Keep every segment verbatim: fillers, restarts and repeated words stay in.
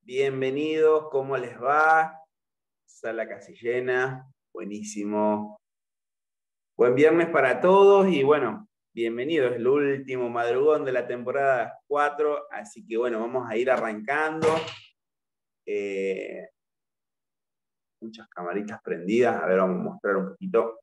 Bienvenidos, ¿cómo les va? Sala casi llena, buenísimo. Buen viernes para todos y bueno, bienvenidos, es el último madrugón de la temporada cuatro, así que bueno, vamos a ir arrancando. Eh, muchas camaritas prendidas, a ver, vamos a mostrar un poquito.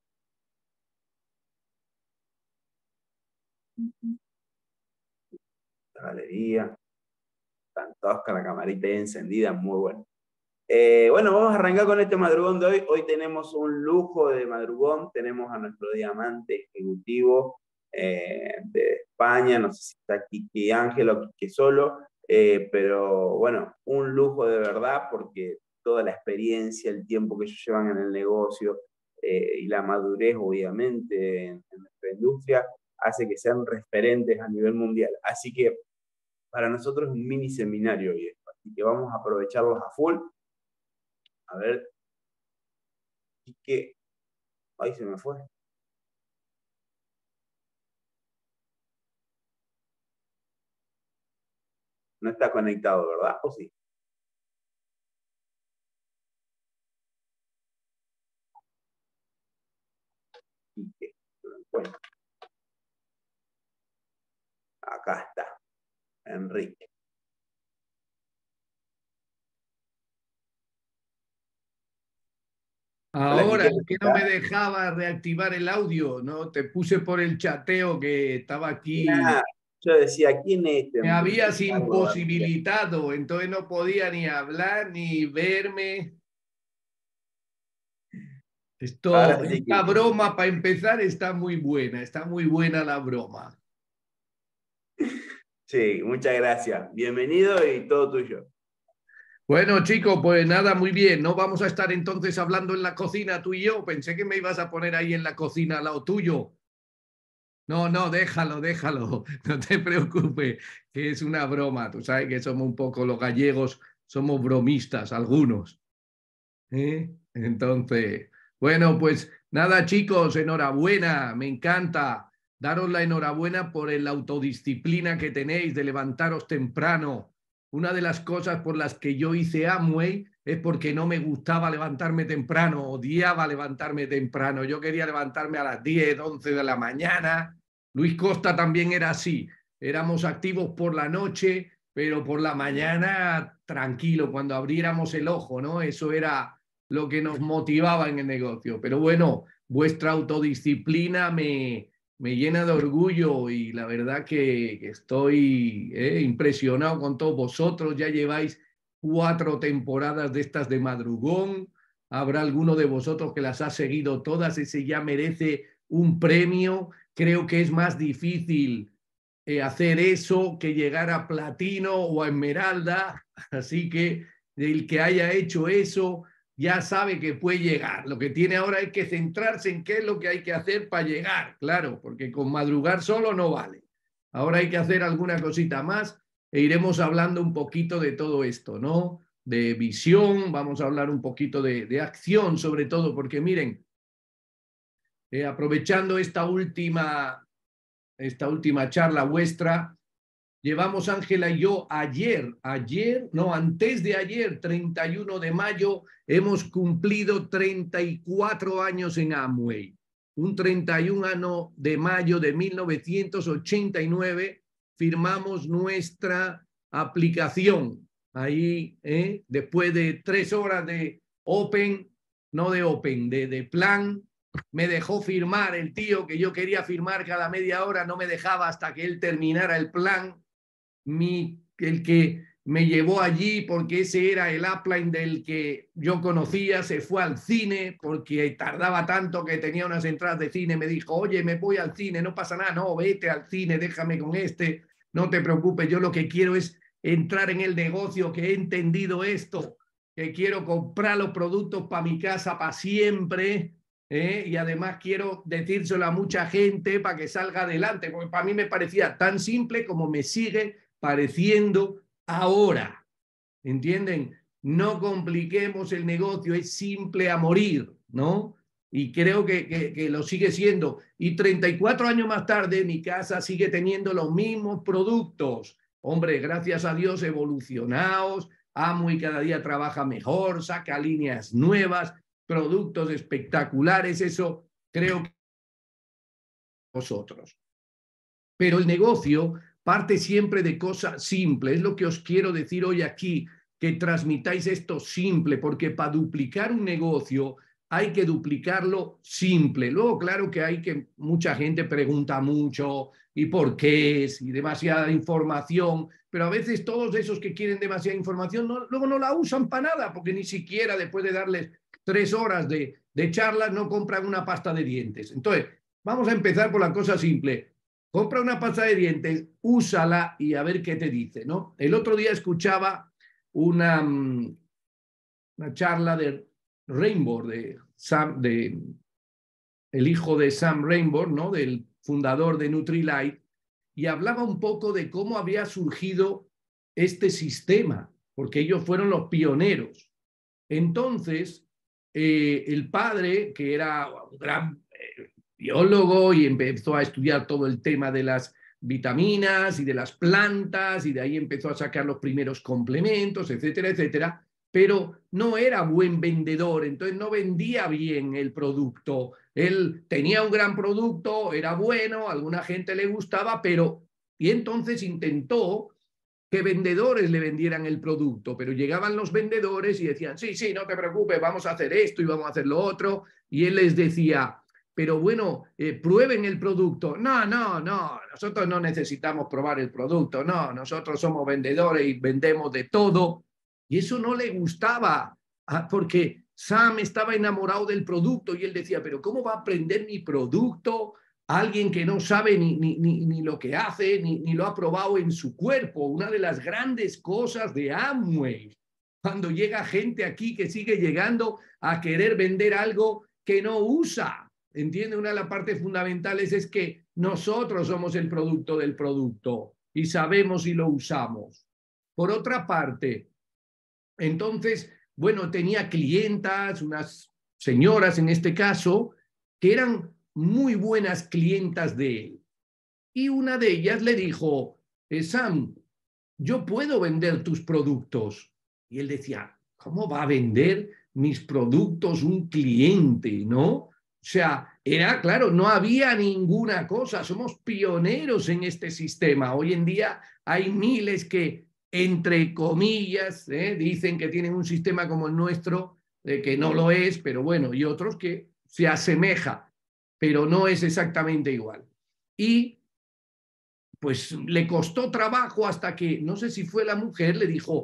La galería, están todos con la camarita ahí encendida, muy bueno. Eh, bueno, vamos a arrancar con este madrugón de hoy. Hoy tenemos un lujo de madrugón. Tenemos a nuestro diamante ejecutivo eh, de España. No sé si está Kiki Ángel o Kiki solo, eh, pero bueno, un lujo de verdad porque toda la experiencia, el tiempo que ellos llevan en el negocio eh, y la madurez, obviamente, en, en nuestra industria, hace que sean referentes a nivel mundial. Así que para nosotros es un mini seminario hoy esto. Así que vamos a aprovecharlos a full. A ver, y que, ahí se me fue. No está conectado, ¿verdad? ¿O sí? Y que, no lo encuentro. Acá está, Enrique. Ahora que no me dejaba reactivar el audio, ¿no? Te puse por el chateo que estaba aquí. Ah, yo decía, ¿quién es este Me Enrique? habías imposibilitado, entonces no podía ni hablar ni verme. Esto, Sí esta que... broma para empezar está muy buena, está muy buena la broma. Sí, muchas gracias. Bienvenido y todo tuyo. Bueno, chicos, pues nada, muy bien. No vamos a estar entonces hablando en la cocina tú y yo. Pensé que me ibas a poner ahí en la cocina al lado tuyo. No, no, déjalo, déjalo, no te preocupes, que es una broma. Tú sabes que somos un poco los gallegos, somos bromistas, algunos. ¿Eh? Entonces, bueno, pues nada, chicos, enhorabuena, me encanta daros la enhorabuena por la autodisciplina que tenéis de levantaros temprano. Una de las cosas por las que yo hice Amway es porque no me gustaba levantarme temprano, odiaba levantarme temprano. Yo quería levantarme a las diez, once de la mañana. Luis Costa también era así. Éramos activos por la noche, pero por la mañana tranquilo, cuando abriéramos el ojo, ¿no? Eso era lo que nos motivaba en el negocio. Pero bueno, vuestra autodisciplina me, me llena de orgullo y la verdad que, que estoy eh, impresionado con todos vosotros. Ya lleváis cuatro temporadas de estas de madrugón. Habrá alguno de vosotros que las ha seguido todas. Ese ya merece un premio. Creo que es más difícil eh, hacer eso que llegar a platino o a esmeralda. Así que el que haya hecho eso ya sabe que puede llegar. Lo que tiene ahora es que centrarse en qué es lo que hay que hacer para llegar, claro, porque con madrugar solo no vale. Ahora hay que hacer alguna cosita más e iremos hablando un poquito de todo esto, ¿no? De visión, vamos a hablar un poquito de, de acción sobre todo, porque miren, eh, aprovechando esta última, esta última charla vuestra, llevamos Ángela y yo ayer, ayer, no, antes de ayer, treinta y uno de mayo, hemos cumplido treinta y cuatro años en Amway. Un treinta y uno de mayo de mil novecientos ochenta y nueve firmamos nuestra aplicación. Ahí, ¿eh? Después de tres horas de Open, no de Open, de, de plan, me dejó firmar el tío que yo quería firmar cada media hora, no me dejaba hasta que él terminara el plan. Mi, el que me llevó allí porque ese era el upline del que yo conocía, se fue al cine porque tardaba tanto que tenía unas entradas de cine, me dijo, oye, me voy al cine, no pasa nada, no, vete al cine, déjame con este, no te preocupes, yo lo que quiero es entrar en el negocio, que he entendido esto, que quiero comprar los productos para mi casa para siempre, ¿eh? Y además quiero decírselo a mucha gente para que salga adelante, porque para mí me parecía tan simple como me sigue pareciendo ahora. ¿Entienden? No compliquemos el negocio, es simple a morir, ¿no? Y creo que, que, que lo sigue siendo. Y treinta y cuatro años más tarde, mi casa sigue teniendo los mismos productos. Hombre, gracias a Dios, evolucionados, Amway cada día trabaja mejor, saca líneas nuevas, productos espectaculares, eso creo que vosotros. Pero el negocio parte siempre de cosas simples, es lo que os quiero decir hoy aquí, que transmitáis esto simple, porque para duplicar un negocio hay que duplicarlo simple. Luego, claro que hay que, mucha gente pregunta mucho, ¿y por qué es? Y demasiada información, pero a veces todos esos que quieren demasiada información no, luego no la usan para nada, porque ni siquiera después de darles tres horas de, de charlas no compran una pasta de dientes. Entonces, vamos a empezar por la cosa simple. Compra una pasta de dientes, úsala y a ver qué te dice, ¿no? El otro día escuchaba una, una charla de Rainbow, de Sam, de el hijo de Sam Rainbow, ¿no? Del fundador de Nutrilite, y hablaba un poco de cómo había surgido este sistema, porque ellos fueron los pioneros. Entonces, eh, el padre, que era un gran eh, biólogo y empezó a estudiar todo el tema de las vitaminas y de las plantas, y de ahí empezó a sacar los primeros complementos, etcétera, etcétera, pero no era buen vendedor, entonces no vendía bien el producto. Él tenía un gran producto, era bueno, a alguna gente le gustaba, pero... Y entonces intentó que vendedores le vendieran el producto, pero llegaban los vendedores y decían, sí, sí, no te preocupes, vamos a hacer esto y vamos a hacer lo otro, y él les decía, pero bueno, eh, prueben el producto. No, no, no, nosotros no necesitamos probar el producto, no, nosotros somos vendedores y vendemos de todo. Y eso no le gustaba, porque Sam estaba enamorado del producto y él decía, pero ¿cómo va a aprender mi producto alguien que no sabe ni, ni, ni, ni lo que hace, ni, ni lo ha probado en su cuerpo? Una de las grandes cosas de Amway, cuando llega gente aquí que sigue llegando a querer vender algo que no usa. ¿Entiende? Una de las partes fundamentales es que nosotros somos el producto del producto y sabemos y lo usamos. Por otra parte, entonces, bueno, tenía clientas, unas señoras en este caso, que eran muy buenas clientas de él. Y una de ellas le dijo, eh, Sam, yo puedo vender tus productos. Y él decía, ¿cómo va a vender mis productos un cliente, no? O sea, era claro, no había ninguna cosa, somos pioneros en este sistema. Hoy en día hay miles que, entre comillas, ¿eh? dicen que tienen un sistema como el nuestro, eh, que no lo es, pero bueno, y otros que se asemeja, pero no es exactamente igual. Y pues le costó trabajo hasta que, no sé si fue la mujer, le dijo,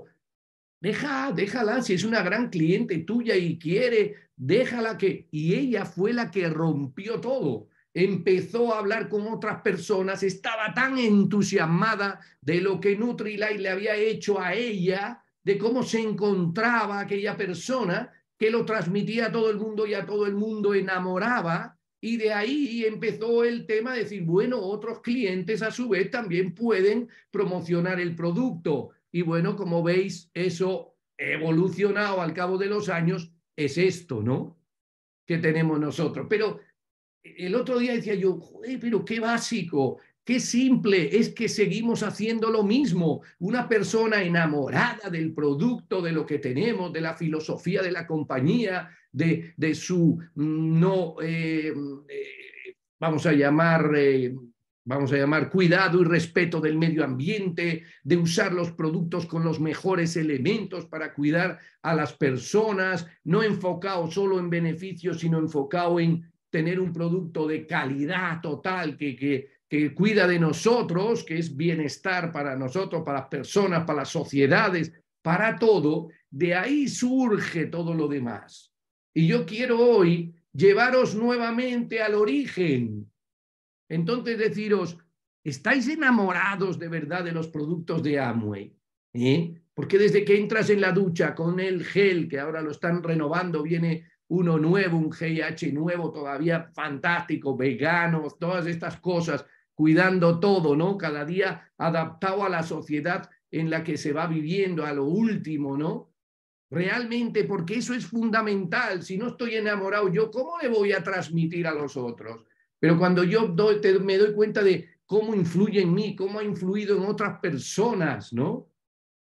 deja, déjala, si es una gran cliente tuya y quiere, déjala que... Y ella fue la que rompió todo. Empezó a hablar con otras personas, estaba tan entusiasmada de lo que Nutrilite le había hecho a ella, de cómo se encontraba aquella persona, que lo transmitía a todo el mundo y a todo el mundo enamoraba. Y de ahí empezó el tema de decir, bueno, otros clientes a su vez también pueden promocionar el producto. Y bueno, como veis, eso evolucionado al cabo de los años, es esto, ¿no? Que tenemos nosotros. Pero el otro día decía yo, joder, pero qué básico, qué simple, es que seguimos haciendo lo mismo. Una persona enamorada del producto, de lo que tenemos, de la filosofía de la compañía, de, de su no, eh, eh, vamos a llamar... Eh, vamos a llamar cuidado y respeto del medio ambiente, de usar los productos con los mejores elementos para cuidar a las personas, no enfocado solo en beneficios, sino enfocado en tener un producto de calidad total que, que, que cuida de nosotros, que es bienestar para nosotros, para las personas, para las sociedades, para todo. De ahí surge todo lo demás. Y yo quiero hoy llevaros nuevamente al origen. Entonces deciros, ¿estáis enamorados de verdad de los productos de Amway? ¿Eh? Porque desde que entras en la ducha con el gel, que ahora lo están renovando, viene uno nuevo, un G I H nuevo, todavía fantástico, veganos, todas estas cosas, cuidando todo, ¿no? Cada día adaptado a la sociedad en la que se va viviendo, a lo último, ¿no? Realmente, porque eso es fundamental. Si no estoy enamorado yo, ¿cómo le voy a transmitir a los otros? Pero cuando yo doy, te, me doy cuenta de cómo influye en mí, cómo ha influido en otras personas, ¿no?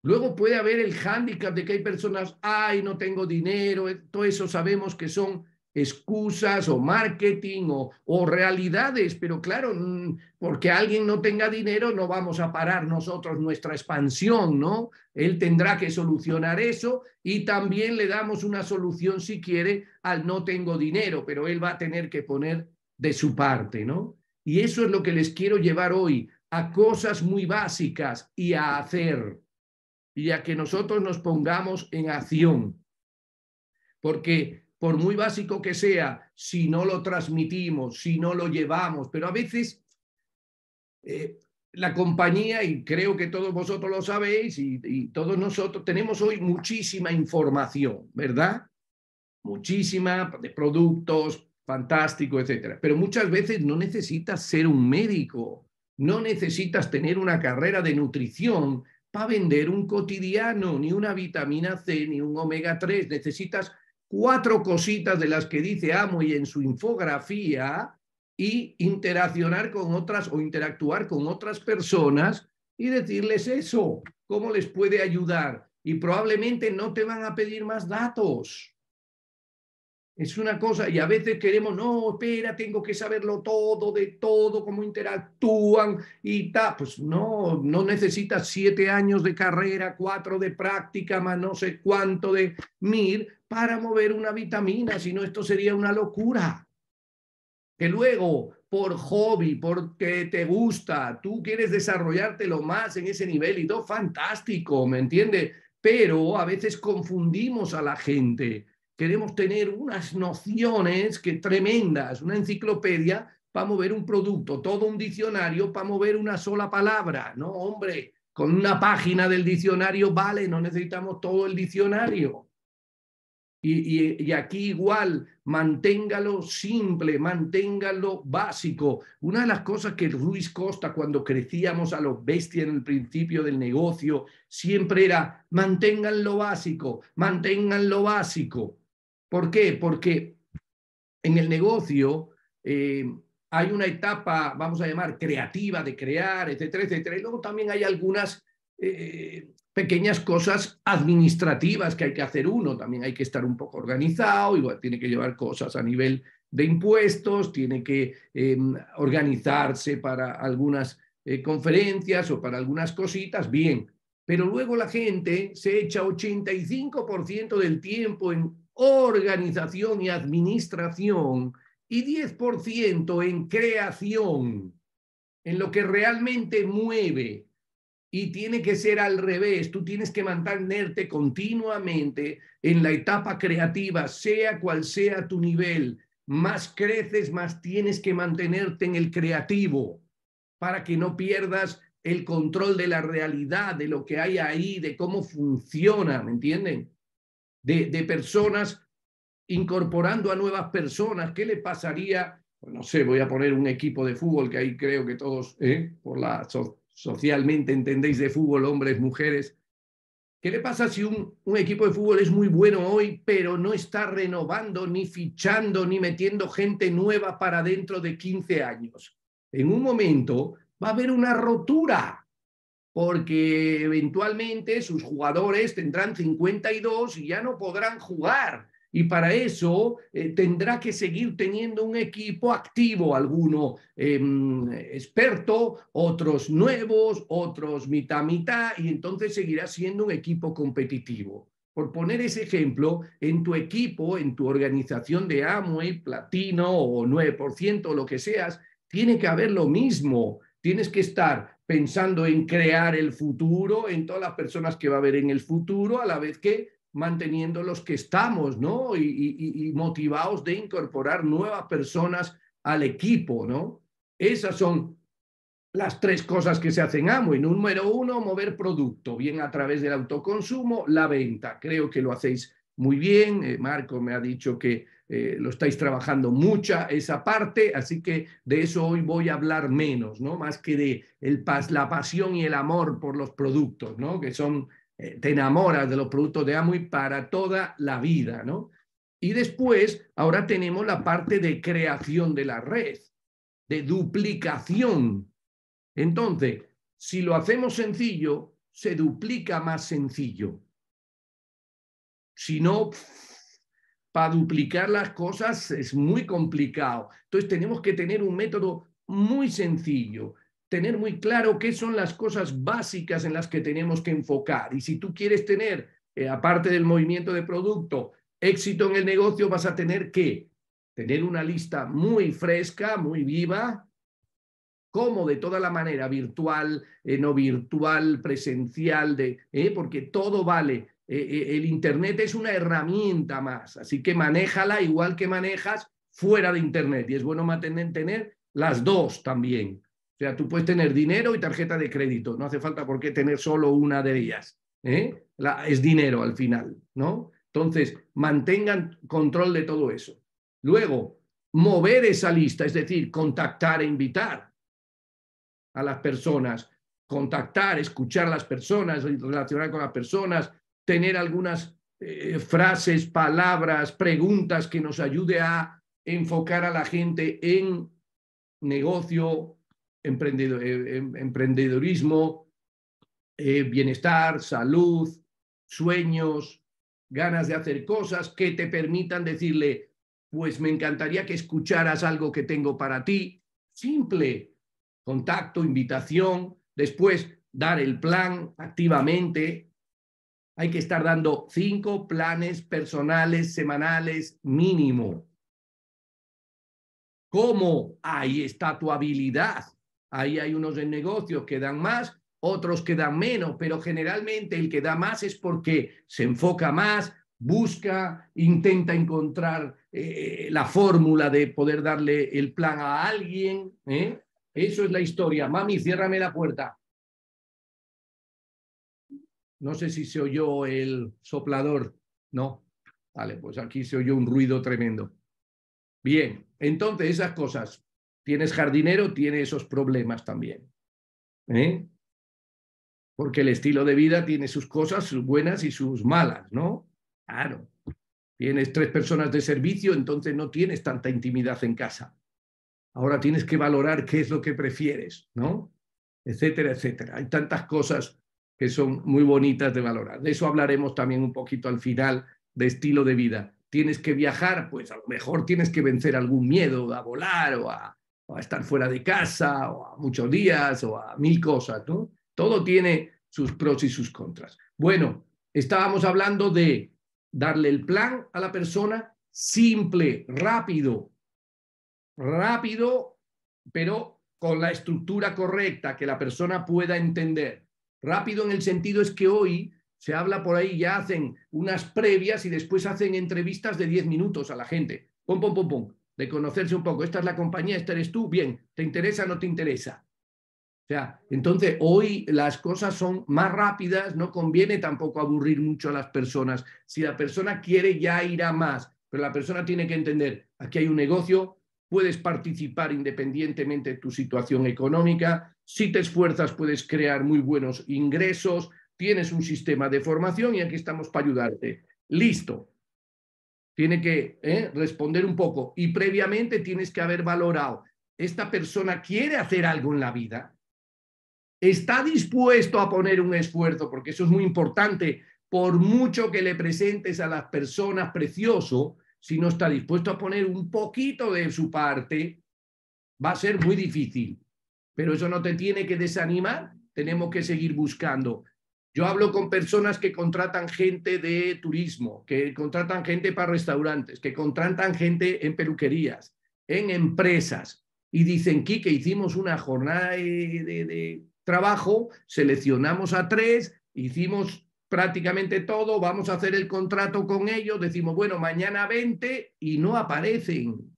Luego puede haber el hándicap de que hay personas, ay, no tengo dinero, todo eso sabemos que son excusas o marketing o, o realidades, pero claro, porque alguien no tenga dinero no vamos a parar nosotros nuestra expansión, ¿no? Él tendrá que solucionar eso y también le damos una solución si quiere al no tengo dinero, pero él va a tener que poner de su parte, ¿no? Y eso es lo que les quiero llevar hoy, a cosas muy básicas y a hacer, y a que nosotros nos pongamos en acción. Porque por muy básico que sea, si no lo transmitimos, si no lo llevamos, pero a veces eh, la compañía, y creo que todos vosotros lo sabéis, y, y todos nosotros tenemos hoy muchísima información, ¿verdad? Muchísima, de productos, fantástico, etcétera. Pero muchas veces no necesitas ser un médico, no necesitas tener una carrera de nutrición para vender un cotidiano, ni una vitamina C, ni un omega tres. Necesitas cuatro cositas de las que dice Amway en su infografía y interaccionar con otras o interactuar con otras personas y decirles eso, cómo les puede ayudar. Y probablemente no te van a pedir más datos. Es una cosa, y a veces queremos, no, espera, tengo que saberlo todo, de todo, cómo interactúan y tal. Pues no, no necesitas siete años de carrera, cuatro de práctica, más no sé cuánto de M I R para mover una vitamina, si no esto sería una locura. Que luego, por hobby, porque te gusta, tú quieres desarrollártelo más en ese nivel y todo, fantástico, ¿me entiendes? Pero a veces confundimos a la gente. Queremos tener unas nociones que tremendas, una enciclopedia para mover un producto, todo un diccionario para mover una sola palabra. No, hombre, con una página del diccionario vale, no necesitamos todo el diccionario. Y, y, y aquí igual, manténgalo simple, manténgalo básico. Una de las cosas que Ruiz Costa, cuando crecíamos a los bestias en el principio del negocio, siempre era, mantengan lo básico, mantengan lo básico. ¿Por qué? Porque en el negocio eh, hay una etapa, vamos a llamar, creativa de crear, etcétera, etcétera. Y luego también hay algunas eh, pequeñas cosas administrativas que hay que hacer uno. También hay que estar un poco organizado, igual tiene que llevar cosas a nivel de impuestos, tiene que eh, organizarse para algunas eh, conferencias o para algunas cositas, bien. Pero luego la gente se echa ochenta y cinco por ciento del tiempo en organización y administración y diez por ciento en creación, en lo que realmente mueve. Y tiene que ser al revés, tú tienes que mantenerte continuamente en la etapa creativa, sea cual sea tu nivel. Más creces, más tienes que mantenerte en el creativo para que no pierdas el control de la realidad, de lo que hay ahí, de cómo funciona, ¿me entienden? De, de personas incorporando a nuevas personas. ¿Qué le pasaría? Pues no sé, voy a poner un equipo de fútbol que ahí creo que todos, ¿eh? por la so, socialmente entendéis de fútbol, hombres, mujeres. ¿Qué le pasa si un, un equipo de fútbol es muy bueno hoy, pero no está renovando, ni fichando, ni metiendo gente nueva para dentro de quince años? En un momento va a haber una rotura, porque eventualmente sus jugadores tendrán cincuenta y dos y ya no podrán jugar. Y para eso eh, tendrá que seguir teniendo un equipo activo, alguno eh, experto, otros nuevos, otros mitad mitad, y entonces seguirá siendo un equipo competitivo. Por poner ese ejemplo, en tu equipo, en tu organización de Amway, Platino o nueve por ciento, o lo que seas, tiene que haber lo mismo. Tienes que estar pensando en crear el futuro, en todas las personas que va a haber en el futuro, a la vez que manteniendo los que estamos, ¿no? Y, y, y motivados de incorporar nuevas personas al equipo, ¿no? Esas son las tres cosas que se hacen Amway. Número uno, mover producto, bien a través del autoconsumo, la venta. Creo que lo hacéis muy bien. Eh, Marco me ha dicho que eh, lo estáis trabajando mucha esa parte, así que de eso hoy voy a hablar menos, ¿no? Más que de el, la pasión y el amor por los productos, ¿no? Que son, eh, te enamoras de los productos de Amway para toda la vida, ¿no? Y después, ahora tenemos la parte de creación de la red, de duplicación. Entonces, si lo hacemos sencillo, se duplica más sencillo. Si no, para duplicar las cosas es muy complicado. Entonces tenemos que tener un método muy sencillo, tener muy claro qué son las cosas básicas en las que tenemos que enfocar. Y si tú quieres tener, eh, aparte del movimiento de producto, éxito en el negocio, vas a tener que tener una lista muy fresca, muy viva, como de toda la manera, virtual, eh, no virtual, presencial, de, eh, porque todo vale. Eh, eh, el Internet es una herramienta más, así que manéjala igual que manejas fuera de Internet. Y es bueno mantener, tener las dos también. O sea, tú puedes tener dinero y tarjeta de crédito, no hace falta por qué tener solo una de ellas. ¿eh? La, es dinero al final, ¿no? Entonces, mantengan control de todo eso. Luego, mover esa lista, es decir, contactar e invitar a las personas, contactar, escuchar a las personas, relacionar con las personas, tener algunas eh, frases, palabras, preguntas que nos ayude a enfocar a la gente en negocio, emprendedor, eh, emprendedorismo, eh, bienestar, salud, sueños, ganas de hacer cosas que te permitan decirle, pues me encantaría que escucharas algo que tengo para ti. Simple. Contacto, invitación, después dar el plan activamente. Hay que estar dando cinco planes personales semanales mínimo. ¿Cómo? Ahí está tu habilidad. Ahí hay unos en negocios que dan más, otros que dan menos, pero generalmente el que da más es porque se enfoca más, busca, intenta encontrar eh, la fórmula de poder darle el plan a alguien, ¿eh? Eso es la historia. Mami, ciérrame la puerta. No sé si se oyó el soplador. No. Vale, pues aquí se oyó un ruido tremendo. Bien, entonces esas cosas. Tienes jardinero, tiene esos problemas también. ¿Eh? Porque el estilo de vida tiene sus cosas, sus buenas y sus malas, ¿no? Claro. Tienes tres personas de servicio, entonces no tienes tanta intimidad en casa. Ahora tienes que valorar qué es lo que prefieres, ¿no? Etcétera, etcétera. Hay tantas cosas que son muy bonitas de valorar. De eso hablaremos también un poquito al final, de estilo de vida. Tienes que viajar, pues a lo mejor tienes que vencer algún miedo a volar o a, o a estar fuera de casa o a muchos días o a mil cosas, ¿no? Todo tiene sus pros y sus contras. Bueno, estábamos hablando de darle el plan a la persona simple, rápido, rápido, pero con la estructura correcta que la persona pueda entender. Rápido en el sentido es que hoy se habla por ahí, ya hacen unas previas y después hacen entrevistas de diez minutos a la gente. Pum, pum, pum, pum. De conocerse un poco. Esta es la compañía, esta eres tú. Bien, ¿te interesa o no te interesa? O sea, entonces hoy las cosas son más rápidas, no conviene tampoco aburrir mucho a las personas. Si la persona quiere ya irá más, pero la persona tiene que entender, aquí hay un negocio, puedes participar independientemente de tu situación económica, si te esfuerzas puedes crear muy buenos ingresos, tienes un sistema de formación y aquí estamos para ayudarte. Listo. Tiene que ¿eh? responder un poco y previamente tienes que haber valorado, ¿esta persona quiere hacer algo en la vida? ¿Está dispuesto a poner un esfuerzo? Porque eso es muy importante. Por mucho que le presentes a las personas precioso, si no está dispuesto a poner un poquito de su parte, va a ser muy difícil. Pero eso no te tiene que desanimar. Tenemos que seguir buscando. Yo hablo con personas que contratan gente de turismo, que contratan gente para restaurantes, que contratan gente en peluquerías, en empresas, y dicen, Quique, hicimos una jornada de, de, de trabajo, seleccionamos a tres, hicimos prácticamente todo, vamos a hacer el contrato con ellos, decimos, bueno, mañana veinte y no aparecen.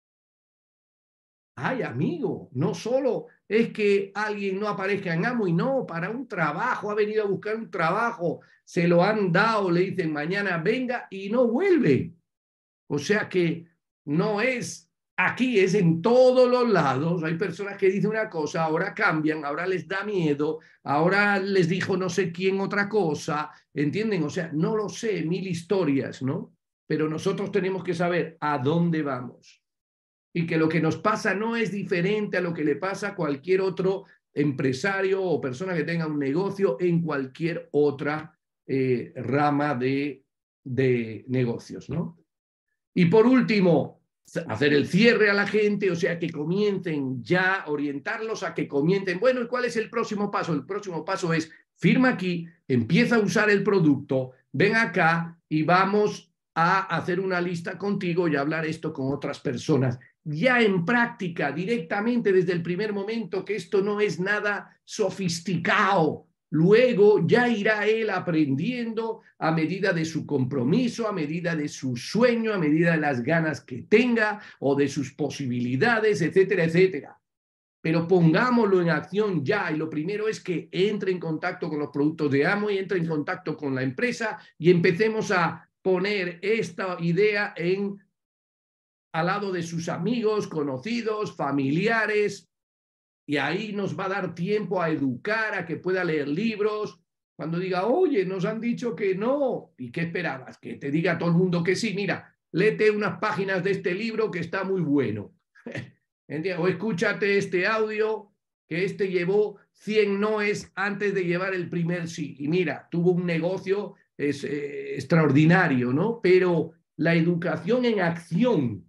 Ay, amigo, no solo es que alguien no aparezca en Amo y no, para un trabajo, ha venido a buscar un trabajo, se lo han dado, le dicen mañana venga y no vuelve. O sea que no es aquí, es en todos los lados. Hay personas que dicen una cosa, ahora cambian, ahora les da miedo, ahora les dijo no sé quién otra cosa, ¿entienden? O sea, no lo sé, mil historias, ¿no? Pero nosotros tenemos que saber a dónde vamos. Y que lo que nos pasa no es diferente a lo que le pasa a cualquier otro empresario o persona que tenga un negocio en cualquier otra eh, rama de, de negocios, ¿no? Y por último, hacer el cierre a la gente, o sea, que comiencen ya, orientarlos a que comiencen. Bueno, ¿y cuál es el próximo paso? El próximo paso es, firma aquí, empieza a usar el producto, ven acá y vamos a hacer una lista contigo y hablar esto con otras personas. Ya en práctica, directamente desde el primer momento, que esto no es nada sofisticado. Luego ya irá él aprendiendo a medida de su compromiso, a medida de su sueño, a medida de las ganas que tenga o de sus posibilidades, etcétera, etcétera. Pero pongámoslo en acción ya, y lo primero es que entre en contacto con los productos de Amway, entre en contacto con la empresa y empecemos a poner esta idea en, al lado de sus amigos, conocidos, familiares, y ahí nos va a dar tiempo a educar, a que pueda leer libros. Cuando diga, oye, nos han dicho que no, ¿y qué esperabas? Que te diga todo el mundo que sí. Mira, léete unas páginas de este libro que está muy bueno. O escúchate este audio, que este llevó cien noes antes de llevar el primer sí. Y mira, tuvo un negocio es, eh, extraordinario, ¿no? Pero la educación en acción,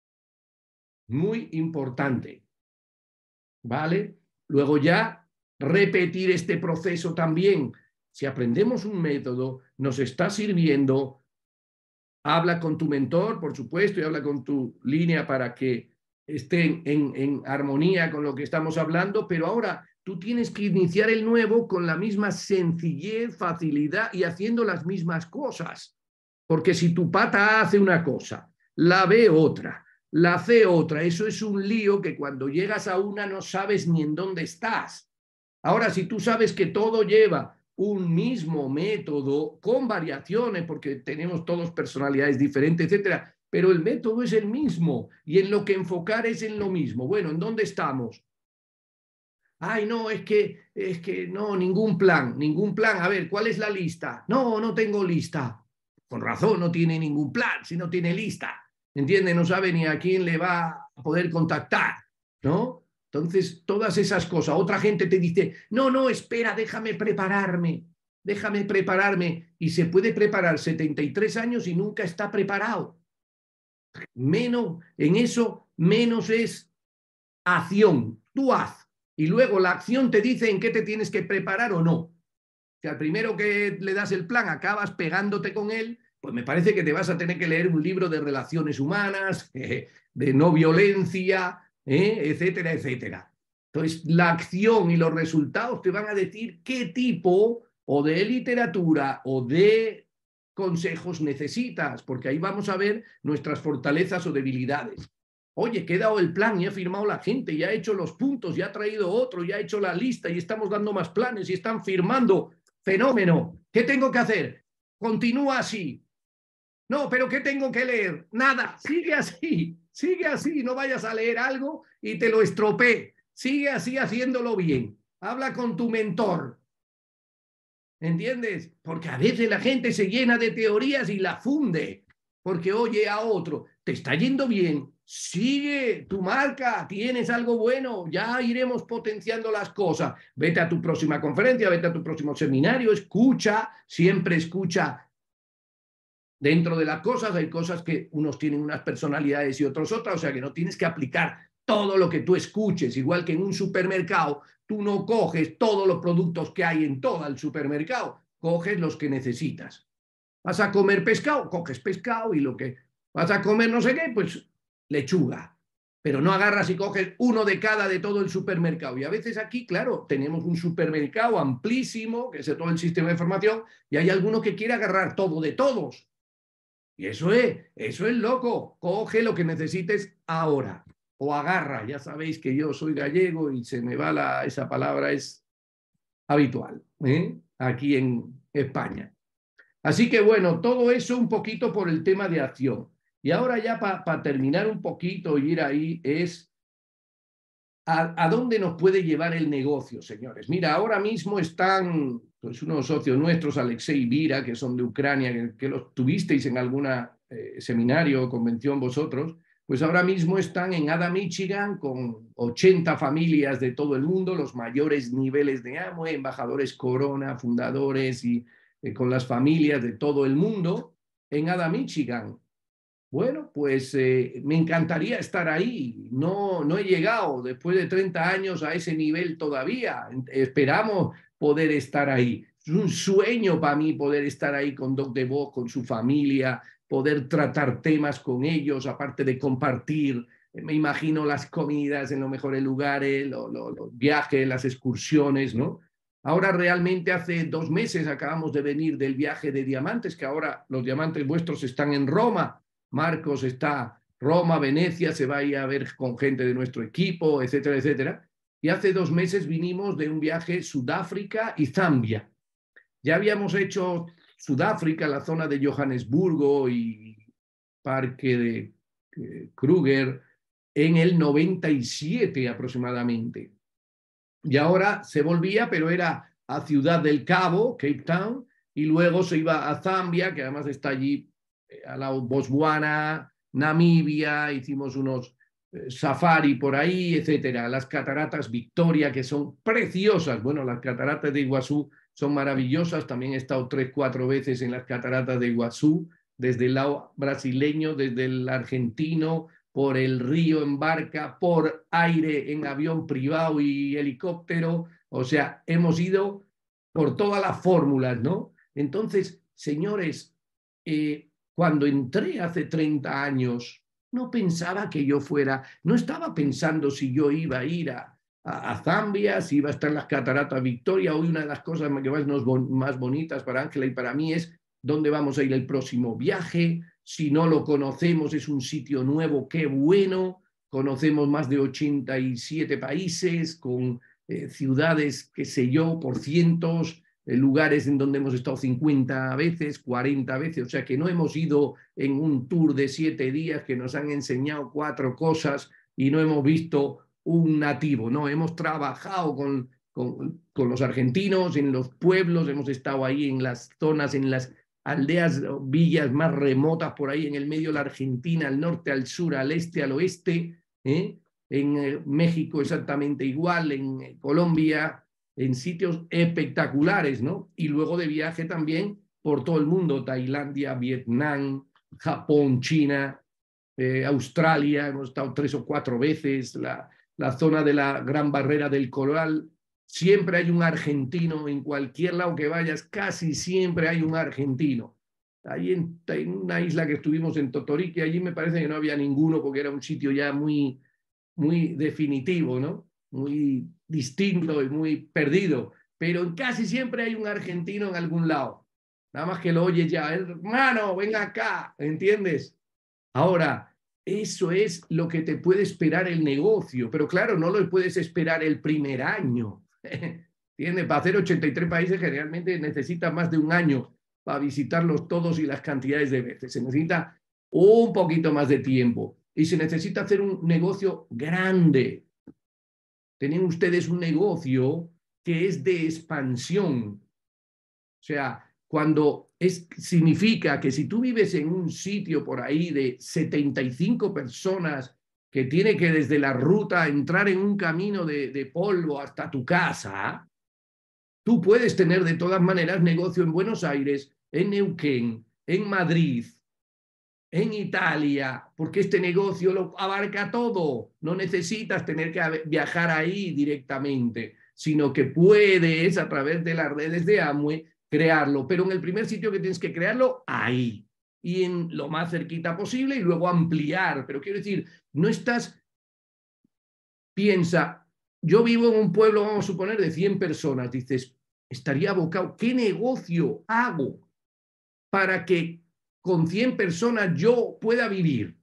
muy importante, ¿vale? Luego ya repetir este proceso también. Si aprendemos un método, nos está sirviendo, habla con tu mentor, por supuesto, y habla con tu línea para que estén en, en armonía con lo que estamos hablando, pero ahora tú tienes que iniciar el nuevo con la misma sencillez, facilidad y haciendo las mismas cosas. Porque si tu pata A hace una cosa, la B otra, la C otra, eso es un lío que cuando llegas a una no sabes ni en dónde estás. Ahora, si tú sabes que todo lleva un mismo método con variaciones, porque tenemos todos personalidades diferentes, etcétera, pero el método es el mismo y en lo que enfocar es en lo mismo. Bueno, ¿en dónde estamos? Ay, no, es que, es que no, ningún plan, ningún plan. A ver, ¿cuál es la lista? No, no tengo lista. Con razón, no tiene ningún plan, si no tiene lista. ¿Entiende? No sabe ni a quién le va a poder contactar, ¿no? Entonces, todas esas cosas. Otra gente te dice, no, no, espera, déjame prepararme, déjame prepararme. Y se puede preparar setenta y tres años y nunca está preparado. Menos, en eso, menos es acción. Tú haz. Y luego la acción te dice en qué te tienes que preparar o no. Si al primero que le das el plan acabas pegándote con él, pues me parece que te vas a tener que leer un libro de relaciones humanas, eh, de no violencia, eh, etcétera, etcétera. Entonces, la acción y los resultados te van a decir qué tipo o de literatura o de consejos necesitas, porque ahí vamos a ver nuestras fortalezas o debilidades. Oye, que he dado el plan y he firmado la gente, ya he hecho los puntos, ya ha traído otro, ya he hecho la lista y estamos dando más planes y están firmando. Fenómeno. ¿Qué tengo que hacer? Continúa así. No, pero ¿qué tengo que leer? Nada. Sigue así. Sigue así. No vayas a leer algo y te lo estropee. Sigue así haciéndolo bien. Habla con tu mentor. ¿Entiendes? Porque a veces la gente se llena de teorías y la funde. Porque oye a otro, te está yendo bien, sigue tu marca, tienes algo bueno, ya iremos potenciando las cosas. Vete a tu próxima conferencia, vete a tu próximo seminario, escucha, siempre escucha. Dentro de las cosas hay cosas que unos tienen unas personalidades y otros otras, o sea que no tienes que aplicar todo lo que tú escuches, igual que en un supermercado, tú no coges todos los productos que hay en todo el supermercado, coges los que necesitas. Vas a comer pescado, coges pescado y lo que vas a comer no sé qué, pues lechuga. Pero no agarras y coges uno de cada de todo el supermercado. Y a veces aquí, claro, tenemos un supermercado amplísimo, que es todo el sistema de información, y hay alguno que quiere agarrar todo de todos. Y eso es, eso es loco. Coge lo que necesites ahora. O agarra. Ya sabéis que yo soy gallego y se me va la, esa palabra, es habitual, ¿eh? Aquí en España. Así que bueno, todo eso un poquito por el tema de acción. Y ahora ya para pa terminar un poquito y ir ahí es a, a dónde nos puede llevar el negocio, señores. Mira, ahora mismo están pues, unos socios nuestros, Alexei y Vira, que son de Ucrania, que, que los tuvisteis en algún eh, seminario o convención vosotros, pues ahora mismo están en Ada, Michigan, con ochenta familias de todo el mundo, los mayores niveles de Amway, embajadores Corona, fundadores y eh, con las familias de todo el mundo en Ada, Michigan. Bueno, pues eh, me encantaría estar ahí. No, no he llegado después de treinta años a ese nivel todavía. Esperamos poder estar ahí. Es un sueño para mí poder estar ahí con Doc DeVos, con su familia, poder tratar temas con ellos, aparte de compartir. Me imagino las comidas en los mejores lugares, lo, lo, los viajes, las excursiones, ¿no? Ahora realmente hace dos meses acabamos de venir del viaje de diamantes, que ahora los diamantes vuestros están en Roma. Marcos está Roma, Venecia, se va a ir a ver con gente de nuestro equipo, etcétera, etcétera. Y hace dos meses vinimos de un viaje Sudáfrica y Zambia. Ya habíamos hecho Sudáfrica, la zona de Johannesburgo y Parque de eh, Kruger, en el noventa y siete aproximadamente. Y ahora se volvía, pero era a Ciudad del Cabo, Cape Town, y luego se iba a Zambia, que además está allí a la Botswana, Namibia, hicimos unos eh, safari por ahí, etcétera. Las cataratas Victoria, que son preciosas. Bueno, las cataratas de Iguazú son maravillosas. También he estado tres, cuatro veces en las cataratas de Iguazú, desde el lado brasileño, desde el argentino, por el río en barca, por aire en avión privado y helicóptero. O sea, hemos ido por todas las fórmulas, ¿no? Entonces, señores, eh, cuando entré hace treinta años, no pensaba que yo fuera, no estaba pensando si yo iba a ir a, a, a Zambia, si iba a estar en las cataratas Victoria. Hoy una de las cosas más, más bonitas para Ángela y para mí es dónde vamos a ir el próximo viaje. Si no lo conocemos, es un sitio nuevo, qué bueno. Conocemos más de ochenta y siete países, con eh, ciudades, qué sé yo, por cientos, lugares en donde hemos estado cincuenta veces, cuarenta veces, o sea que no hemos ido en un tour de siete días que nos han enseñado cuatro cosas y no hemos visto un nativo, no, hemos trabajado con, con, con los argentinos en los pueblos, hemos estado ahí en las zonas, en las aldeas, villas más remotas por ahí en el medio de la Argentina, al norte, al sur, al este, al oeste, ¿eh? En eh, México exactamente igual, en eh, Colombia, en sitios espectaculares, ¿no? Y luego de viaje también por todo el mundo, Tailandia, Vietnam, Japón, China, eh, Australia, hemos estado tres o cuatro veces, la, la zona de la Gran Barrera del Coral. Siempre hay un argentino, en cualquier lado que vayas, casi siempre hay un argentino. Ahí en, en una isla que estuvimos en Totorique, allí me parece que no había ninguno porque era un sitio ya muy, muy definitivo, ¿no? Muy distinto y muy perdido, pero casi siempre hay un argentino en algún lado. Nada más que lo oyes ya, hermano, venga acá, ¿entiendes? Ahora, eso es lo que te puede esperar el negocio, pero claro, no lo puedes esperar el primer año. ¿Entiendes? Para hacer ochenta y tres países generalmente necesitas más de un año para visitarlos todos y las cantidades de veces. Se necesita un poquito más de tiempo y se necesita hacer un negocio grande. Tienen ustedes un negocio que es de expansión. O sea, cuando es, significa que si tú vives en un sitio por ahí de setenta y cinco personas que tiene que desde la ruta entrar en un camino de, de polvo hasta tu casa, tú puedes tener de todas maneras negocio en Buenos Aires, en Neuquén, en Madrid, en Italia, porque este negocio lo abarca todo. No necesitas tener que viajar ahí directamente, sino que puedes a través de las redes de Amway crearlo, pero en el primer sitio que tienes que crearlo, ahí, y en lo más cerquita posible, y luego ampliar. Pero quiero decir, no estás, piensa, yo vivo en un pueblo, vamos a suponer, de cien personas, dices, estaría abocado, ¿qué negocio hago para que con cien personas yo pueda vivir?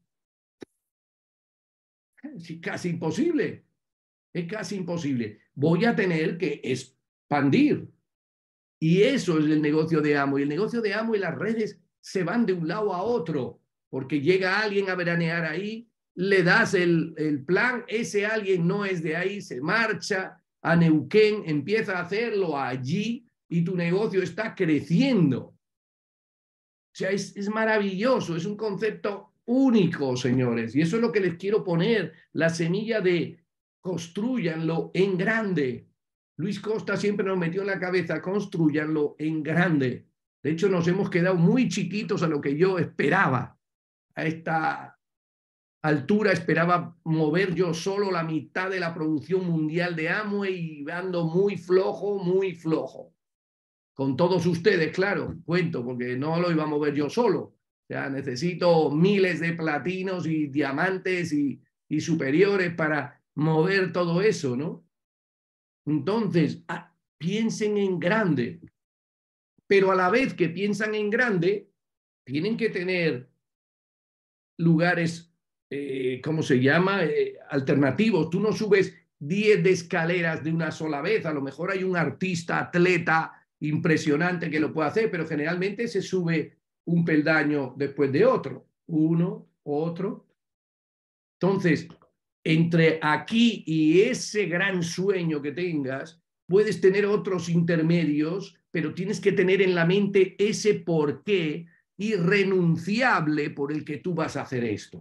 Es casi imposible, es casi imposible. Voy a tener que expandir. Y eso es el negocio de Amway. El negocio de Amway, las redes se van de un lado a otro, porque llega alguien a veranear ahí, le das el, el plan, ese alguien no es de ahí, se marcha a Neuquén, empieza a hacerlo allí y tu negocio está creciendo. O sea, es, es maravilloso, es un concepto único, señores. Y eso es lo que les quiero poner, la semilla de construyanlo en grande. Luis Costa siempre nos metió en la cabeza, construyanlo en grande. De hecho, nos hemos quedado muy chiquitos a lo que yo esperaba. A esta altura esperaba mover yo solo la mitad de la producción mundial de Amway y ando muy flojo, muy flojo. Con todos ustedes, claro, cuento, porque no lo iba a mover yo solo. O sea, necesito miles de platinos y diamantes y, y superiores para mover todo eso, ¿no? Entonces, ah, piensen en grande, pero a la vez que piensan en grande, tienen que tener lugares, eh, ¿cómo se llama? Eh, alternativos. Tú no subes diez de escaleras de una sola vez. A lo mejor hay un artista, atleta impresionante que lo puede hacer, pero generalmente se sube un peldaño después de otro. Uno, otro. Entonces, entre aquí y ese gran sueño que tengas, puedes tener otros intermedios, pero tienes que tener en la mente ese porqué irrenunciable por el que tú vas a hacer esto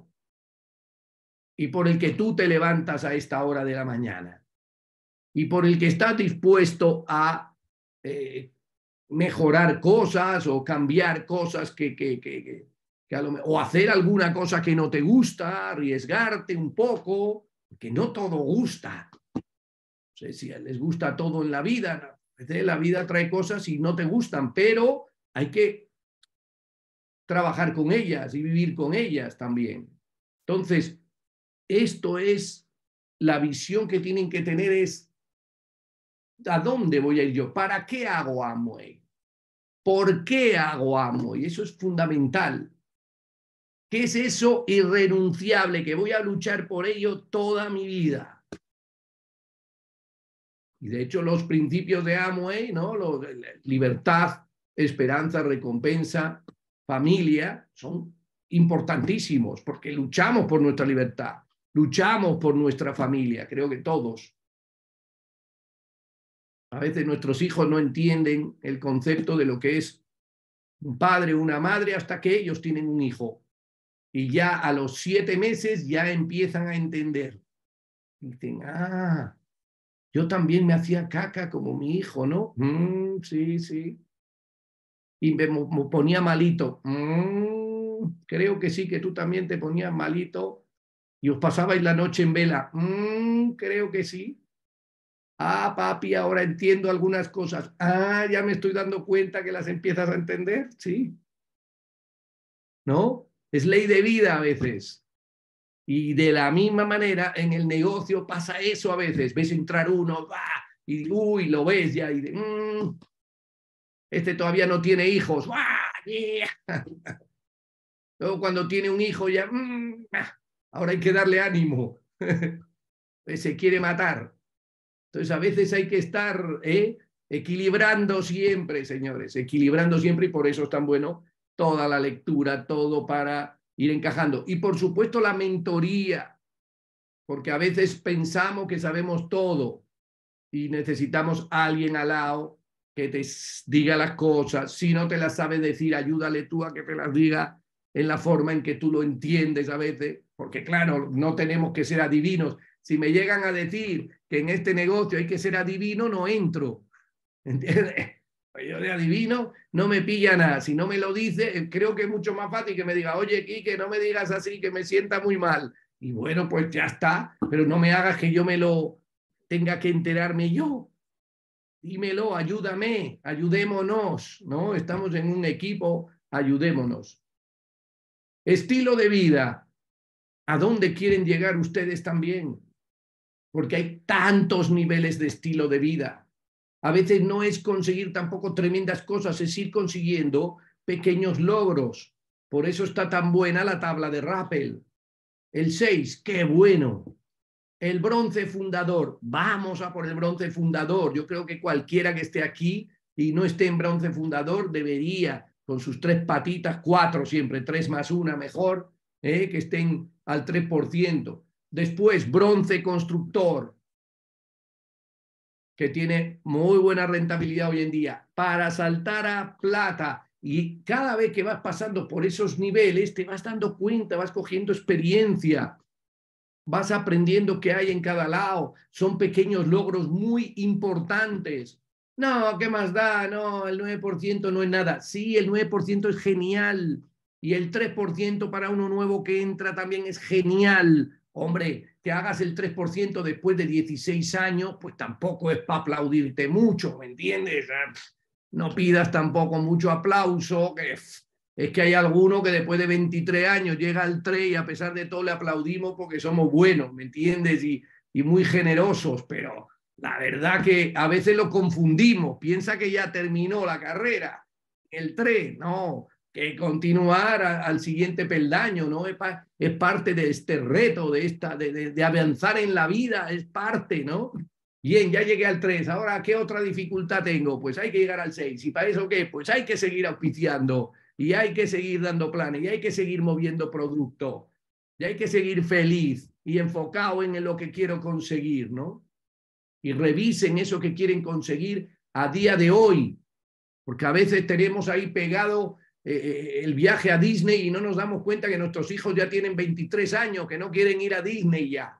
y por el que tú te levantas a esta hora de la mañana y por el que estás dispuesto a eh, mejorar cosas o cambiar cosas que, que, que, que, que a lo, o hacer alguna cosa que no te gusta, arriesgarte un poco, porque no todo gusta. No sé si les gusta todo en la vida, la vida trae cosas y no te gustan, pero hay que trabajar con ellas y vivir con ellas también. Entonces, esto es la visión que tienen que tener, es ¿a dónde voy a ir yo? ¿Para qué hago Amway? ¿Por qué hago Amway? Eso es fundamental. ¿Qué es eso irrenunciable que voy a luchar por ello toda mi vida? Y de hecho los principios de Amway, ¿no? Los, libertad, esperanza, recompensa, familia, son importantísimos porque luchamos por nuestra libertad, luchamos por nuestra familia, creo que todos. A veces nuestros hijos no entienden el concepto de lo que es un padre o una madre hasta que ellos tienen un hijo. Y ya a los siete meses ya empiezan a entender. Dicen, ah, yo también me hacía caca como mi hijo, ¿no? Mm, sí, sí. Y me, me ponía malito. Mm, creo que sí, que tú también te ponías malito. Y os pasabais la noche en vela. Mm, creo que sí. Ah, papi, ahora entiendo algunas cosas. Ah, ya me estoy dando cuenta que las empiezas a entender. Sí. ¿No? Es ley de vida a veces. Y de la misma manera, en el negocio pasa eso a veces. Ves entrar uno, ¡bah! Y uy, lo ves ya, y de, mmm, este todavía no tiene hijos. ¡Bah! Yeah. Luego cuando tiene un hijo ya, mmm, ahora hay que darle ánimo. Se quiere matar. Entonces a veces hay que estar ¿eh? equilibrando siempre, señores, equilibrando siempre, y por eso es tan bueno toda la lectura, todo para ir encajando. Y por supuesto la mentoría, porque a veces pensamos que sabemos todo y necesitamos a alguien al lado que te diga las cosas. Si no te las sabes decir, ayúdale tú a que te las diga en la forma en que tú lo entiendes a veces, porque claro, no tenemos que ser adivinos. Si me llegan a decir que en este negocio hay que ser adivino, no entro. ¿Entiendes? Yo de adivino no me pilla nada. Si no me lo dice, creo que es mucho más fácil que me diga, oye, Quique, no me digas así, que me sienta muy mal. Y bueno, pues ya está, pero no me hagas que yo me lo tenga que enterarme yo. Dímelo, ayúdame, ayudémonos, ¿no? Estamos en un equipo, ayudémonos. Estilo de vida. ¿A dónde quieren llegar ustedes también? Porque hay tantos niveles de estilo de vida. A veces no es conseguir tampoco tremendas cosas, es ir consiguiendo pequeños logros. Por eso está tan buena la tabla de Rappel. El seis, qué bueno. El bronce fundador, vamos a por el bronce fundador. Yo creo que cualquiera que esté aquí y no esté en bronce fundador debería, con sus tres patitas, cuatro siempre, tres más una mejor, ¿eh? que estén al tres por ciento. Después, bronce constructor, que tiene muy buena rentabilidad hoy en día. Para saltar a plata Y cada vez que vas pasando por esos niveles, te vas dando cuenta, vas cogiendo experiencia, vas aprendiendo qué hay en cada lado. Son pequeños logros muy importantes. No, ¿qué más da? No, el nueve por ciento no es nada. Sí, el nueve por ciento es genial. Y el tres por ciento para uno nuevo que entra también es genial. Hombre, que hagas el tres por ciento después de dieciséis años, pues tampoco es para aplaudirte mucho, ¿me entiendes? No pidas tampoco mucho aplauso, que es que hay alguno que después de veintitrés años llega al tres y a pesar de todo le aplaudimos porque somos buenos, ¿me entiendes? Y, y muy generosos, pero la verdad que a veces lo confundimos, piensa que ya terminó la carrera, el tres, no, que continuar a, al siguiente peldaño, ¿no? Es, pa, es parte de este reto, de, esta, de, de, de avanzar en la vida, es parte, ¿no? Bien, ya llegué al tres, ahora, ¿qué otra dificultad tengo? Pues hay que llegar al seis, ¿y para eso qué? Pues hay que seguir auspiciando, y hay que seguir dando planes, y hay que seguir moviendo producto, y hay que seguir feliz y enfocado en lo que quiero conseguir, ¿no? Y revisen eso que quieren conseguir a día de hoy, porque a veces tenemos ahí pegado eh, el viaje a Disney y no nos damos cuenta que nuestros hijos ya tienen veintitrés años, que no quieren ir a Disney ya.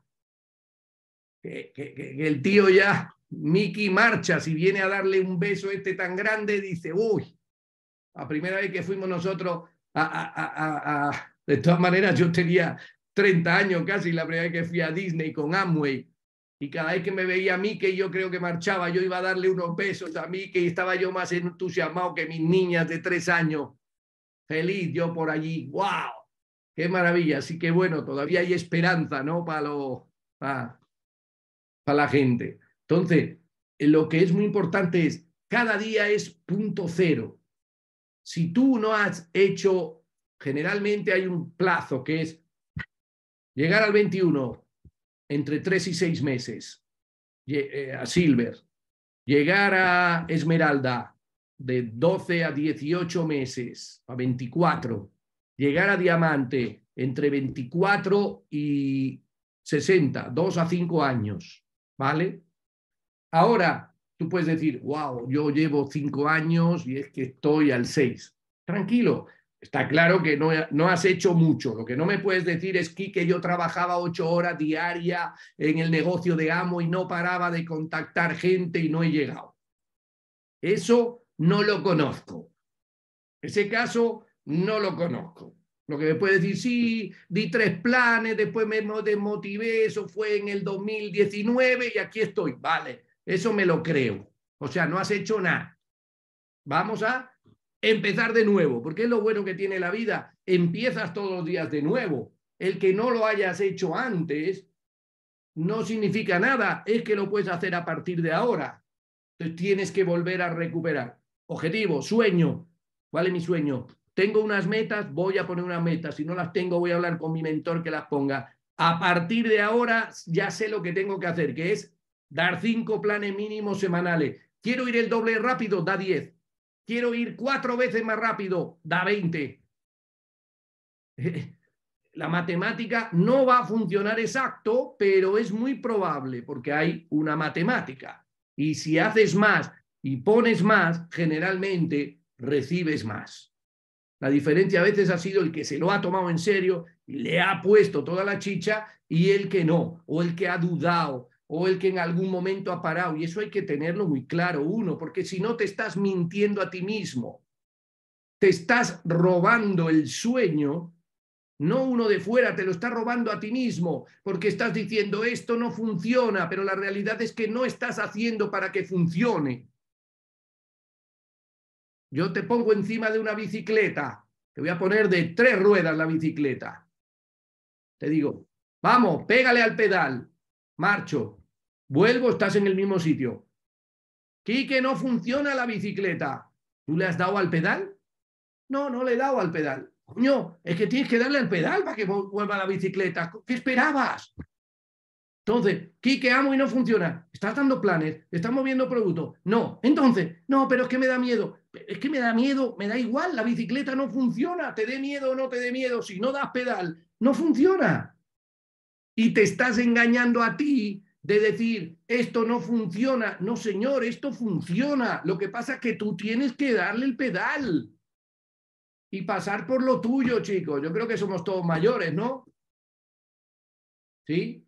Que, que, que el tío ya, Mickey marcha, si viene a darle un beso este tan grande, dice, uy, la primera vez que fuimos nosotros, a, a, a, a, de todas maneras yo tenía treinta años casi, la primera vez que fui a Disney con Amway, y cada vez que me veía a Mickey yo creo que marchaba, yo iba a darle unos besos a Mickey y estaba yo más entusiasmado que mis niñas de tres años, feliz yo por allí, wow, qué maravilla, así que bueno, todavía hay esperanza, ¿no? Para lo... Para, para la gente. Entonces, lo que es muy importante es, cada día es punto cero. Si tú no has hecho, generalmente hay un plazo que es llegar al veintiuno entre tres y seis meses, a Silver, llegar a Esmeralda de doce a dieciocho meses, a veinticuatro, llegar a Diamante entre veinticuatro y sesenta, dos a cinco años. ¿Vale? Ahora, tú puedes decir, wow, yo llevo cinco años y es que estoy al seis. Tranquilo, está claro que no, no has hecho mucho. Lo que no me puedes decir es que yo trabajaba ocho horas diarias en el negocio de Amo y no paraba de contactar gente y no he llegado. Eso no lo conozco. Ese caso no lo conozco. Lo que me puede decir, sí, di tres planes, después me desmotivé, eso fue en el dos mil diecinueve y aquí estoy. Vale, eso me lo creo. O sea, no has hecho nada. Vamos a empezar de nuevo, porque es lo bueno que tiene la vida. Empiezas todos los días de nuevo. El que no lo hayas hecho antes no significa nada, es que lo puedes hacer a partir de ahora. Entonces tienes que volver a recuperar. Objetivo, sueño. ¿Cuál es mi sueño? Tengo unas metas, voy a poner unas metas. Si no las tengo, voy a hablar con mi mentor que las ponga. A partir de ahora ya sé lo que tengo que hacer, que es dar cinco planes mínimos semanales. Quiero ir el doble rápido, da diez. Quiero ir cuatro veces más rápido, da veinte. La matemática no va a funcionar exacto, pero es muy probable porque hay una matemática. Y si haces más y pones más, generalmente recibes más. La diferencia a veces ha sido el que se lo ha tomado en serio y le ha puesto toda la chicha y el que no, o el que ha dudado, o el que en algún momento ha parado. Y eso hay que tenerlo muy claro, uno, porque si no te estás mintiendo a ti mismo, te estás robando el sueño, no uno de fuera, te lo estás robando a ti mismo, porque estás diciendo esto no funciona, pero la realidad es que no estás haciendo para que funcione. Yo te pongo encima de una bicicleta, te voy a poner de tres ruedas la bicicleta. Te digo, vamos, pégale al pedal, marcho, vuelvo, estás en el mismo sitio. Quique, no funciona la bicicleta. ¿Tú le has dado al pedal? No, no le he dado al pedal. Coño, es que tienes que darle al pedal para que vuelva la bicicleta. ¿Qué esperabas? Entonces, Quique, amo y no funciona. Estás dando planes, estás moviendo productos. No, entonces, no, pero es que me da miedo. Es que me da miedo, me da igual, la bicicleta no funciona. Te dé miedo o no te dé miedo, si no das pedal, no funciona. Y te estás engañando a ti de decir, esto no funciona. No, señor, esto funciona. Lo que pasa es que tú tienes que darle el pedal. y pasar por lo tuyo, chicos. Yo creo que somos todos mayores, ¿no? ¿Sí?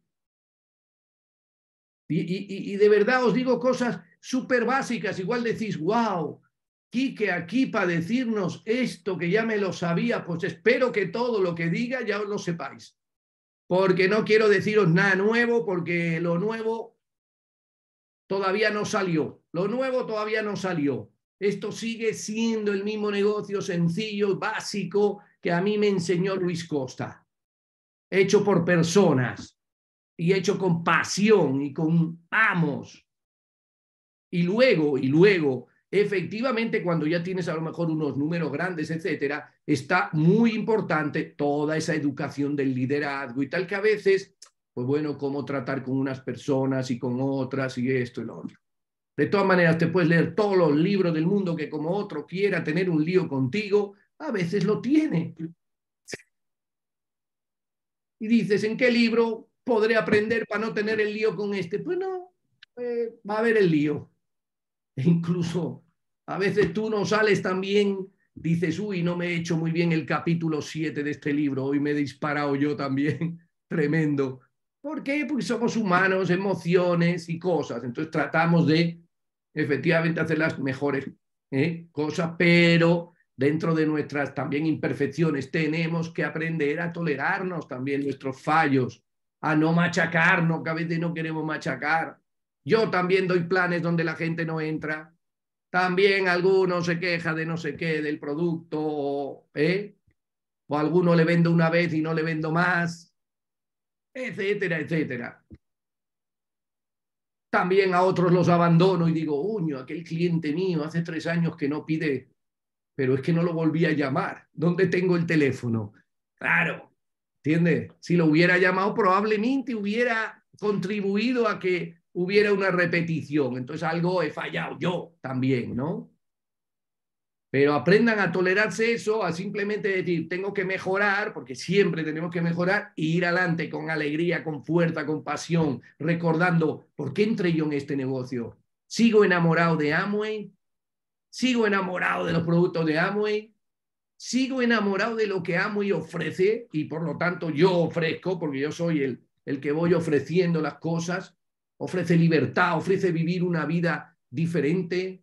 Y, y, y de verdad os digo cosas súper básicas. Igual decís, wow, Quique aquí para decirnos esto que ya me lo sabía. Pues espero que todo lo que diga ya os lo sepáis. Porque no quiero deciros nada nuevo, porque lo nuevo todavía no salió. Lo nuevo todavía no salió. Esto sigue siendo el mismo negocio sencillo, básico, que a mí me enseñó Luis Costa. Hecho por personas y hecho con pasión y con vamos. Y luego, y luego, efectivamente, cuando ya tienes a lo mejor unos números grandes, etcétera, está muy importante toda esa educación del liderazgo y tal, que a veces, pues bueno, cómo tratar con unas personas y con otras y esto y lo otro. De todas maneras, te puedes leer todos los libros del mundo que como otro quiera tener un lío contigo, a veces lo tiene. Y dices, ¿en qué libro podré aprender para no tener el lío con este? Pues no, eh, va a haber el lío. E incluso a veces tú no sales tan bien, dices, uy, no me he hecho muy bien el capítulo siete de este libro, hoy me he disparado yo también, tremendo. ¿Por qué? Porque somos humanos, emociones y cosas. Entonces tratamos de efectivamente hacer las mejores ¿eh? cosas, pero dentro de nuestras también imperfecciones tenemos que aprender a tolerarnos también nuestros fallos, a no machacarnos, que a veces no queremos machacar. Yo también doy planes donde la gente no entra. También alguno se queja de no sé qué, del producto, ¿eh? O a alguno le vendo una vez y no le vendo más, etcétera, etcétera. También a otros los abandono y digo, uño, aquel cliente mío hace tres años que no pide, pero es que no lo volví a llamar. ¿Dónde tengo el teléfono? Claro, ¿entiendes? Si lo hubiera llamado, probablemente hubiera contribuido a que hubiera una repetición. Entonces algo he fallado yo también, ¿no? Pero aprendan a tolerarse eso, a simplemente decir, tengo que mejorar, porque siempre tenemos que mejorar, e ir adelante con alegría, con fuerza, con pasión, recordando, ¿por qué entré yo en este negocio? ¿Sigo enamorado de Amway? ¿Sigo enamorado de los productos de Amway? ¿Sigo enamorado de lo que Amway ofrece? Y por lo tanto yo ofrezco, porque yo soy el, el que voy ofreciendo las cosas, ofrece libertad, ofrece vivir una vida diferente.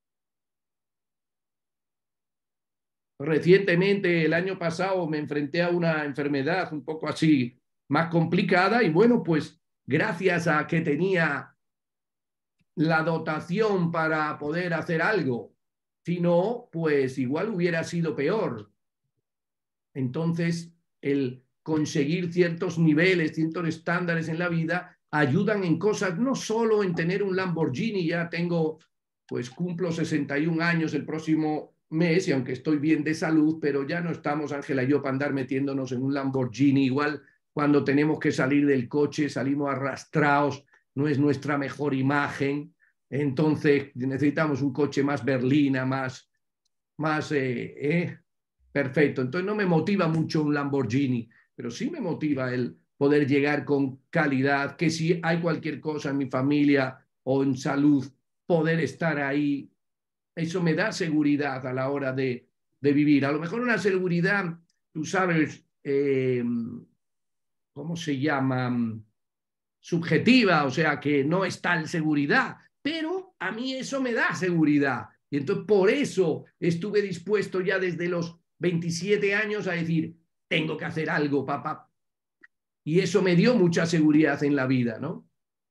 Recientemente, el año pasado, me enfrenté a una enfermedad un poco así más complicada y bueno, pues gracias a que tenía la dotación para poder hacer algo, si no, pues igual hubiera sido peor. Entonces, el conseguir ciertos niveles, ciertos estándares en la vida ayudan en cosas, no solo en tener un Lamborghini, ya tengo, pues cumplo sesenta y un años el próximo mes y aunque estoy bien de salud, pero ya no estamos, Ángela y yo, para andar metiéndonos en un Lamborghini. Igual cuando tenemos que salir del coche salimos arrastrados, no es nuestra mejor imagen. Entonces necesitamos un coche más berlina, más, más eh, eh, perfecto. Entonces no me motiva mucho un Lamborghini, pero sí me motiva el poder llegar con calidad, que si hay cualquier cosa en mi familia o en salud, poder estar ahí. Eso me da seguridad a la hora de, de vivir. A lo mejor una seguridad, tú sabes, eh, ¿cómo se llama? Subjetiva, o sea, que no es tal seguridad, pero a mí eso me da seguridad. Y entonces por eso estuve dispuesto ya desde los veintisiete años a decir, tengo que hacer algo, papá. Y eso me dio mucha seguridad en la vida, ¿no?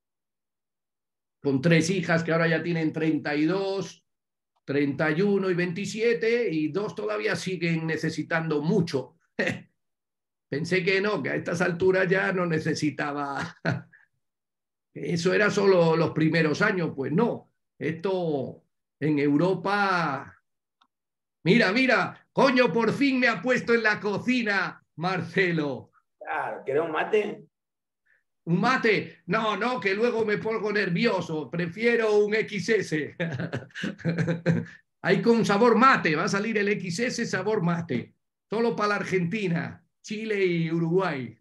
Con tres hijas que ahora ya tienen treinta y dos, treinta y uno y veintisiete, y dos todavía siguen necesitando mucho. Pensé que no, que a estas alturas ya no necesitaba. Eso era solo los primeros años, pues no. Esto en Europa. Mira, mira, coño, por fin me ha puesto en la cocina, Marcelo. Claro, ¿quieres un mate? ¿Un mate? No, no, que luego me pongo nervioso. Prefiero un equis ese. Hay con sabor mate, va a salir el equis ese sabor mate. Solo para la Argentina, Chile y Uruguay.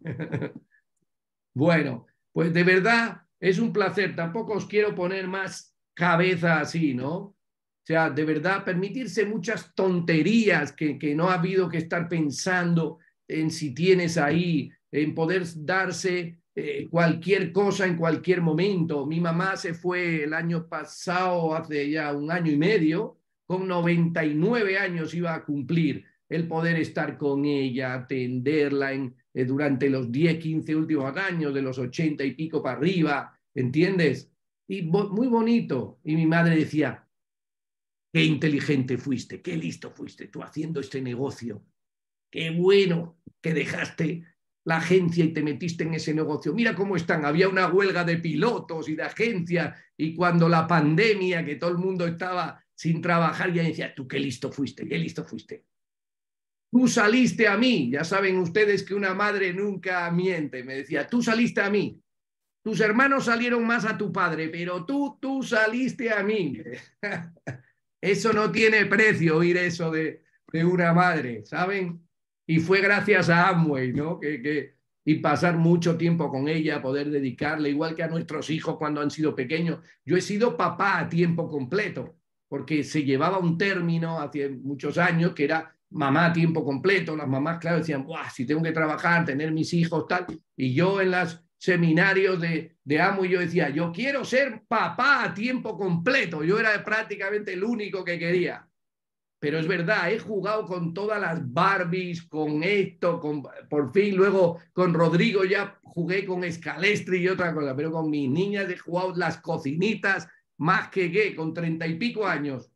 Bueno, pues de verdad es un placer. Tampoco os quiero poner más cabeza así, ¿no? O sea, de verdad, permitirse muchas tonterías que, que no ha habido que estar pensando en si tienes ahí, en poder darse eh, cualquier cosa en cualquier momento. Mi mamá se fue el año pasado, hace ya un año y medio, con noventa y nueve años iba a cumplir. El poder estar con ella, atenderla en, eh, durante los diez, quince últimos años, de los ochenta y pico para arriba, ¿entiendes? Y bo muy bonito. Y mi madre decía, qué inteligente fuiste, qué listo fuiste tú haciendo este negocio. Qué bueno que dejaste la agencia y te metiste en ese negocio. Mira cómo están. Había una huelga de pilotos y de agencias y cuando la pandemia, que todo el mundo estaba sin trabajar, ya decía, tú qué listo fuiste, qué listo fuiste. Tú saliste a mí. Ya saben ustedes que una madre nunca miente. Me decía, tú saliste a mí. Tus hermanos salieron más a tu padre, pero tú, tú saliste a mí. Eso no tiene precio, oír eso de, de una madre, ¿saben? Y fue gracias a Amway, ¿no? Que, que, y pasar mucho tiempo con ella, poder dedicarle, igual que a nuestros hijos cuando han sido pequeños. Yo he sido papá a tiempo completo, porque se llevaba un término hace muchos años que era mamá a tiempo completo. Las mamás, claro, decían, ¡buah! Si tengo que trabajar, tener mis hijos, tal. Y yo en las seminarios de, de Amo y yo decía, yo quiero ser papá a tiempo completo. Yo era prácticamente el único que quería. Pero es verdad, he jugado con todas las Barbies, con esto, con, por fin luego con Rodrigo ya jugué con Scalestri y otra cosa, pero con mis niñas he jugado las cocinitas más que qué, con treinta y pico años.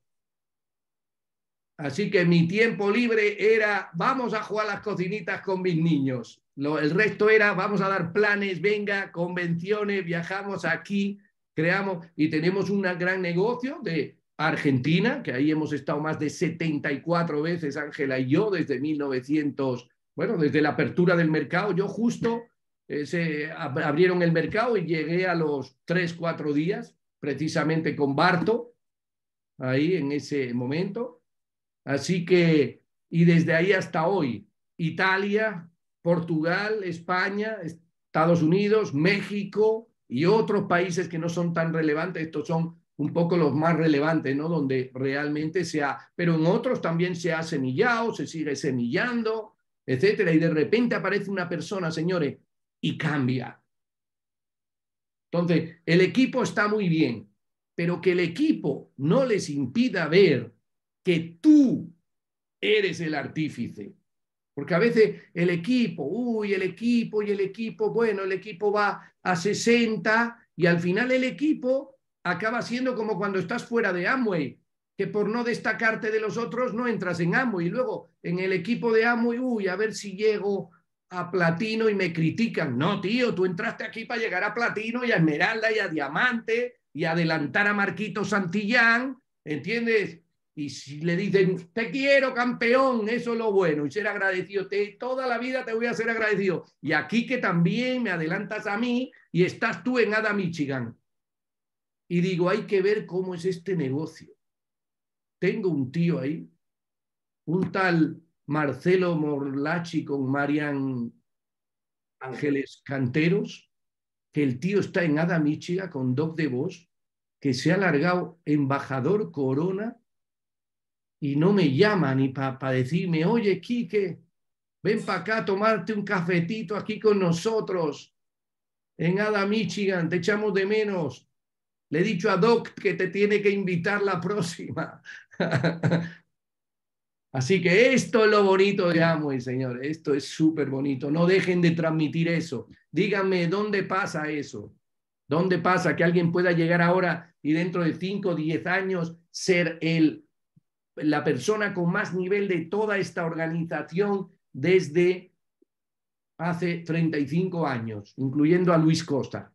Así que mi tiempo libre era, vamos a jugar las cocinitas con mis niños. Lo, el resto era, vamos a dar planes, venga, convenciones, viajamos aquí, creamos y tenemos un gran negocio de Argentina, que ahí hemos estado más de setenta y cuatro veces, Ángela y yo, desde mil novecientos, bueno, desde la apertura del mercado. Yo justo eh, se ab abrieron el mercado y llegué a los tres, cuatro días, precisamente con Barto, ahí en ese momento. Así que, y desde ahí hasta hoy, Italia, Portugal, España, Estados Unidos, México y otros países que no son tan relevantes, estos son un poco los más relevantes, ¿no? Donde realmente se ha, pero en otros también se ha semillado, se sigue semillando, etcétera, y de repente aparece una persona, señores, y cambia. Entonces, el equipo está muy bien, pero que el equipo no les impida ver que tú eres el artífice. Porque a veces el equipo, uy, el equipo y el equipo, bueno, el equipo va a sesenta y al final el equipo acaba siendo como cuando estás fuera de Amway, que por no destacarte de los otros no entras en Amway. Y luego en el equipo de Amway, uy, a ver si llego a platino y me critican. No, tío, tú entraste aquí para llegar a platino y a esmeralda y a diamante y adelantar a Marquito Santillán, ¿entiendes? Y si le dicen, te quiero, campeón, eso es lo bueno, y ser agradecido, te, toda la vida te voy a ser agradecido. Y aquí que también me adelantas a mí y estás tú en Ada, Michigan. Y digo, hay que ver cómo es este negocio. Tengo un tío ahí, un tal Marcelo Morlachi con Marian Ángeles Canteros, que el tío está en Ada, Michigan con Doc DeVos, que se ha largado embajador Corona y no me llama ni para pa decirme, oye, Quique, ven para acá a tomarte un cafetito aquí con nosotros en Ada, Michigan, te echamos de menos. Le he dicho a Doc que te tiene que invitar la próxima. Así que esto es lo bonito de Amway, señores. Esto es súper bonito. No dejen de transmitir eso. Díganme, ¿dónde pasa eso? ¿Dónde pasa que alguien pueda llegar ahora y dentro de cinco o diez años ser el la persona con más nivel de toda esta organización desde hace treinta y cinco años, incluyendo a Luis Costa?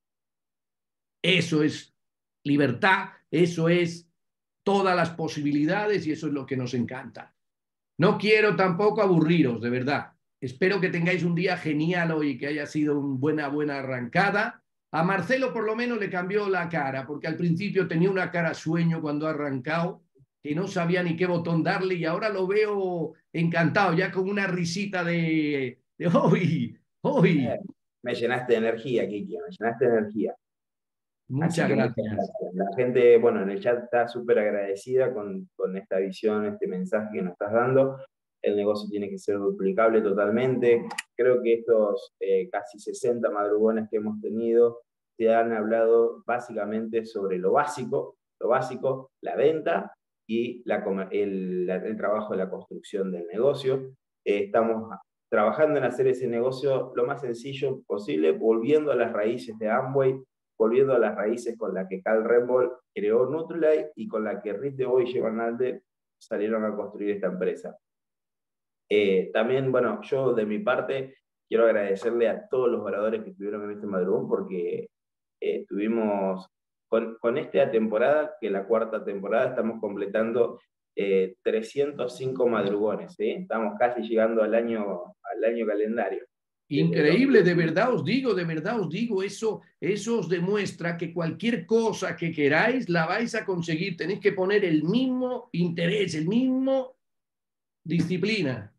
Eso es libertad, eso es todas las posibilidades y eso es lo que nos encanta. No quiero tampoco aburriros, de verdad. Espero que tengáis un día genial hoy, que haya sido una buena, buena arrancada. A Marcelo por lo menos le cambió la cara, porque al principio tenía una cara sueño cuando ha arrancado, que no sabía ni qué botón darle y ahora lo veo encantado, ya con una risita de, de ¡Uy! ¡Uy! Eh, me llenaste de energía, Kiki, me llenaste de energía. Así Muchas que muchas gracias. gracias. La gente, bueno, en el chat está súper agradecida con, con esta visión, este mensaje que nos estás dando. El negocio tiene que ser duplicable totalmente. Creo que estos eh, casi sesenta madrugones que hemos tenido te han hablado básicamente sobre lo básico, lo básico, la venta y la, el, la, el trabajo de la construcción del negocio. Eh, estamos trabajando en hacer ese negocio lo más sencillo posible, volviendo a las raíces de Amway, volviendo a las raíces con la que Carl Reinbold creó Nutrilite y con la que Rick DeVoe y Jevan Alde salieron a construir esta empresa. Eh, también, bueno, yo de mi parte quiero agradecerle a todos los oradores que estuvieron en este madrugón porque eh, estuvimos con, con esta temporada, que la cuarta temporada, estamos completando eh, trescientos cinco madrugones, ¿sí? Estamos casi llegando al año, al año calendario. Increíble, de verdad os digo, de verdad os digo, eso, eso os demuestra que cualquier cosa que queráis la vais a conseguir. Tenéis que poner el mismo interés, el mismo disciplina.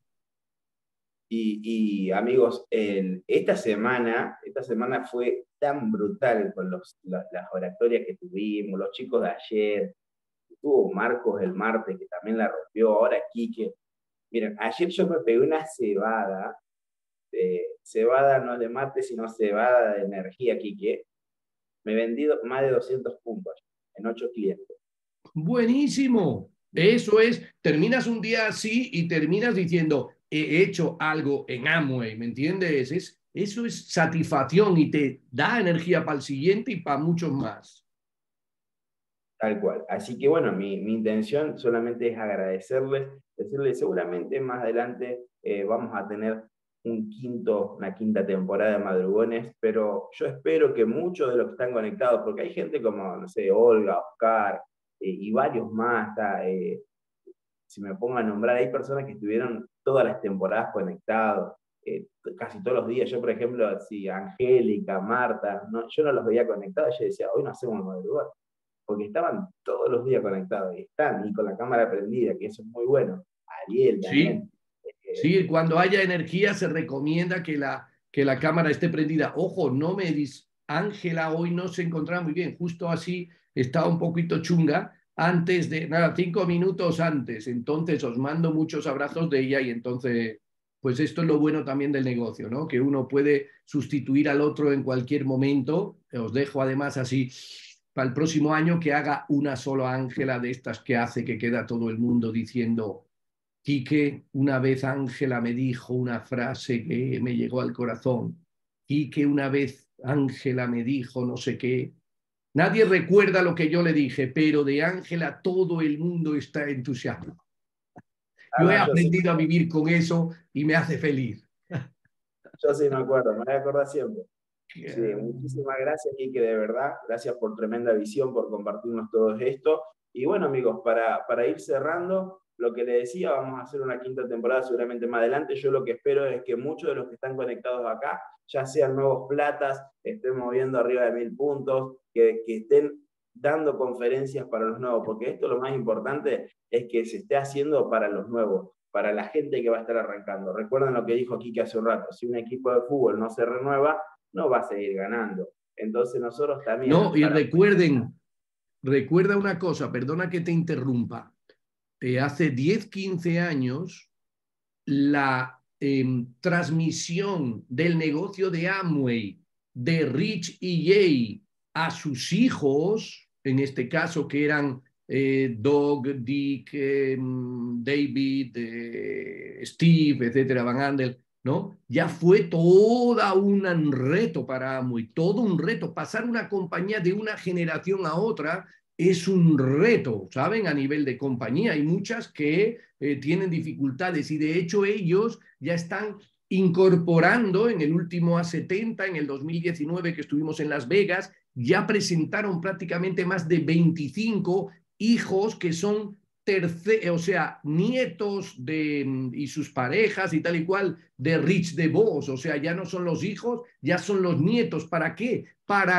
Y, y amigos, el, esta semana, esta semana fue tan brutal con los, la, las oratorias que tuvimos, los chicos de ayer, tuvo Marcos el martes que también la rompió, ahora Quique. Miren, ayer yo me pegué una cebada, de, cebada no de mate, sino cebada de energía, Quique. Me he vendido más de doscientos puntos en ocho clientes. Buenísimo. Eso es, terminas un día así y terminas diciendo, he hecho algo en Amway, ¿me entiendes? Es, eso es satisfacción y te da energía para el siguiente y para muchos más. Tal cual. Así que bueno, mi, mi intención solamente es agradecerles, decirles, seguramente más adelante eh, vamos a tener un quinto, una quinta temporada de Madrugones, pero yo espero que muchos de los que están conectados, porque hay gente como, no sé, Olga, Oscar eh, y varios más, está, eh, si me pongo a nombrar, hay personas que estuvieron todas las temporadas conectados, eh, casi todos los días. Yo, por ejemplo, así, Angélica, Marta, no, yo no los veía conectados, yo decía, hoy no hacemos madrugar, porque estaban todos los días conectados, y están, y con la cámara prendida, que eso es muy bueno. Ariel Sí, también. Eh, sí, cuando haya energía se recomienda que la, que la cámara esté prendida. Ojo, no me dis... Ángela hoy no se encontraba muy bien, justo así estaba un poquito chunga antes de, nada, cinco minutos antes. Entonces os mando muchos abrazos de ella y entonces, pues esto es lo bueno también del negocio, ¿no? Que uno puede sustituir al otro en cualquier momento. Os dejo además así para el próximo año que haga una sola Ángela de estas que hace que queda todo el mundo diciendo... Quique, una vez Ángela me dijo una frase que me llegó al corazón. Quique, una vez Ángela me dijo no sé qué. Nadie recuerda lo que yo le dije, pero de Ángela todo el mundo está entusiasmado. ah, Yo he no, yo sí, aprendido a vivir con eso y me hace feliz. yo sí me acuerdo, me voy a acordar siempre. Sí, muchísimas gracias, Quique, de verdad. Gracias por tremenda visión, por compartirnos todo esto. Y bueno, amigos, para, para ir cerrando, lo que les decía, vamos a hacer una quinta temporada seguramente más adelante. Yo lo que espero es que muchos de los que están conectados acá, ya sean nuevos platas, estén moviendo arriba de mil puntos, que, que estén dando conferencias para los nuevos, porque esto lo más importante es que se esté haciendo para los nuevos, para la gente que va a estar arrancando. Recuerden lo que dijo Quique hace un rato, si un equipo de fútbol no se renueva, no va a seguir ganando. Entonces nosotros también... No, y para... recuerden, recuerda una cosa, perdona que te interrumpa. Eh, hace diez, quince años, la eh, transmisión del negocio de Amway de Rich y Jay a sus hijos, en este caso que eran eh, Doug, Dick, eh, David, eh, Steve, etcétera, Van Andel, ¿no? Ya fue toda un reto para Amway, todo un reto. Pasar una compañía de una generación a otra es un reto, ¿saben? A nivel de compañía. Hay muchas que eh, tienen dificultades y de hecho ellos ya están incorporando en el último A setenta, en el dos mil diecinueve que estuvimos en Las Vegas, ya presentaron prácticamente más de veinticinco hijos que son terce o sea, nietos de, y sus parejas y tal y cual de Rich DeVos, o sea, ya no son los hijos, ya son los nietos. ¿Para qué? Para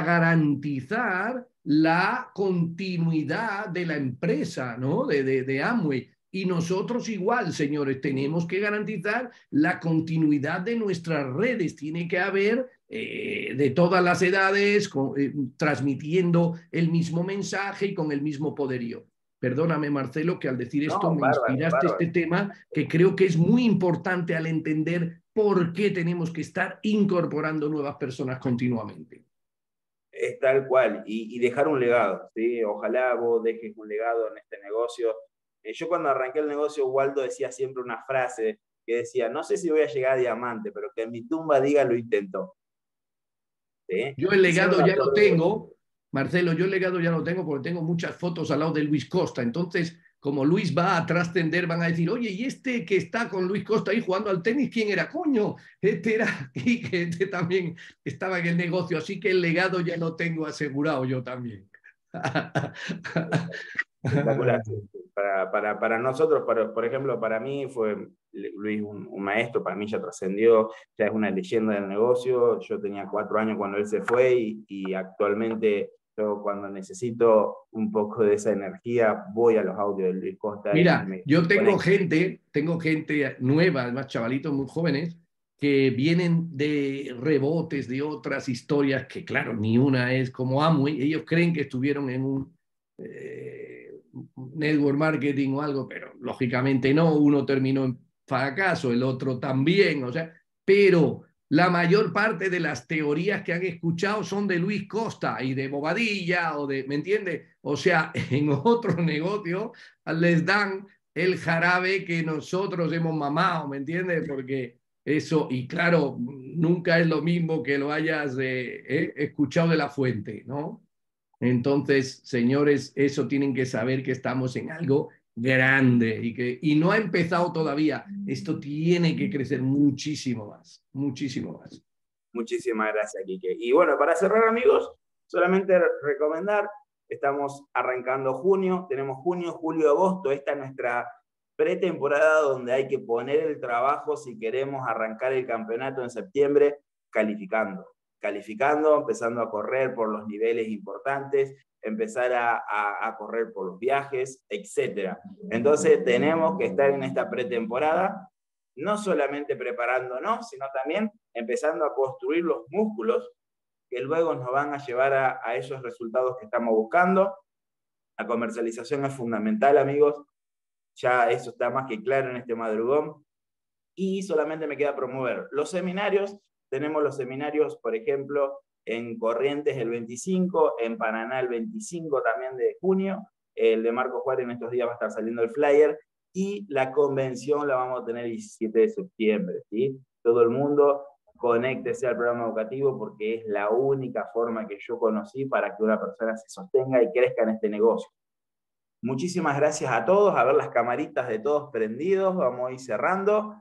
garantizar la continuidad de la empresa, ¿no? De, de, de Amway. Y nosotros igual, señores, tenemos que garantizar la continuidad de nuestras redes. Tiene que haber eh, de todas las edades con, eh, transmitiendo el mismo mensaje y con el mismo poderío. Perdóname, Marcelo, que al decir esto No, me bárbaro, inspiraste bárbaro. este tema que creo que es muy importante al entender por qué tenemos que estar incorporando nuevas personas continuamente. Es tal cual, y, y dejar un legado, ¿sí? Ojalá vos dejes un legado en este negocio. Eh, yo cuando arranqué el negocio, Waldo decía siempre una frase que decía, no sé si voy a llegar a diamante, pero que en mi tumba diga lo intentó. ¿Sí? Yo el Y siempre legado me ya lo acuerdo de... tengo, Marcelo, yo el legado ya lo tengo porque tengo muchas fotos al lado de Luis Costa. Entonces, como Luis va a trascender, van a decir, oye, ¿y este que está con Luis Costa ahí jugando al tenis, quién era? Coño, este era y que este también estaba en el negocio. Así que el legado ya lo tengo asegurado yo también. Espectacular. Sí, sí. Para, para, para nosotros, para, por ejemplo, para mí fue Luis un, un maestro, para mí ya trascendió, ya es una leyenda del negocio. Yo tenía cuatro años cuando él se fue y, y actualmente yo cuando necesito un poco de esa energía voy a los audios de Luis Costa y, y Mira, me yo tengo conecto. gente, tengo gente nueva, además chavalitos muy jóvenes, que vienen de rebotes de otras historias que, claro, ni una es como Amway. Ellos creen que estuvieron en un eh, network marketing o algo, pero lógicamente no. Uno terminó en fracaso, el otro también, o sea, pero la mayor parte de las teorías que han escuchado son de Luis Costa y de Bobadilla o de, ¿me entiendes? O sea, en otro negocio les dan el jarabe que nosotros hemos mamado, ¿me entiendes? Porque eso, y claro, nunca es lo mismo que lo hayas eh, eh, escuchado de la fuente, ¿no? Entonces, señores, eso tienen que saber que estamos en algo grande y que y no ha empezado todavía. Esto tiene que crecer muchísimo más, muchísimo más. Muchísimas gracias, Quique. Y bueno, para cerrar, amigos, solamente recomendar, estamos arrancando junio, tenemos junio, julio, agosto, esta es nuestra pretemporada donde hay que poner el trabajo si queremos arrancar el campeonato en septiembre calificando, calificando, empezando a correr por los niveles importantes, empezar a, a, a correr por los viajes, etcétera. Entonces tenemos que estar en esta pretemporada no solamente preparándonos, sino también empezando a construir los músculos que luego nos van a llevar a, a esos resultados que estamos buscando. La comercialización es fundamental, amigos. Ya eso está más que claro en este madrugón. Y solamente me queda promover los seminarios. Tenemos los seminarios, por ejemplo, en Corrientes el veinticinco, en Paraná el veinticinco también de junio. El de Marco Juárez en estos días va a estar saliendo el flyer. Y la convención la vamos a tener el diecisiete de septiembre. ¿Sí? Todo el mundo conéctese al programa educativo porque es la única forma que yo conocí para que una persona se sostenga y crezca en este negocio. Muchísimas gracias a todos, a ver las camaritas de todos prendidos, vamos a ir cerrando.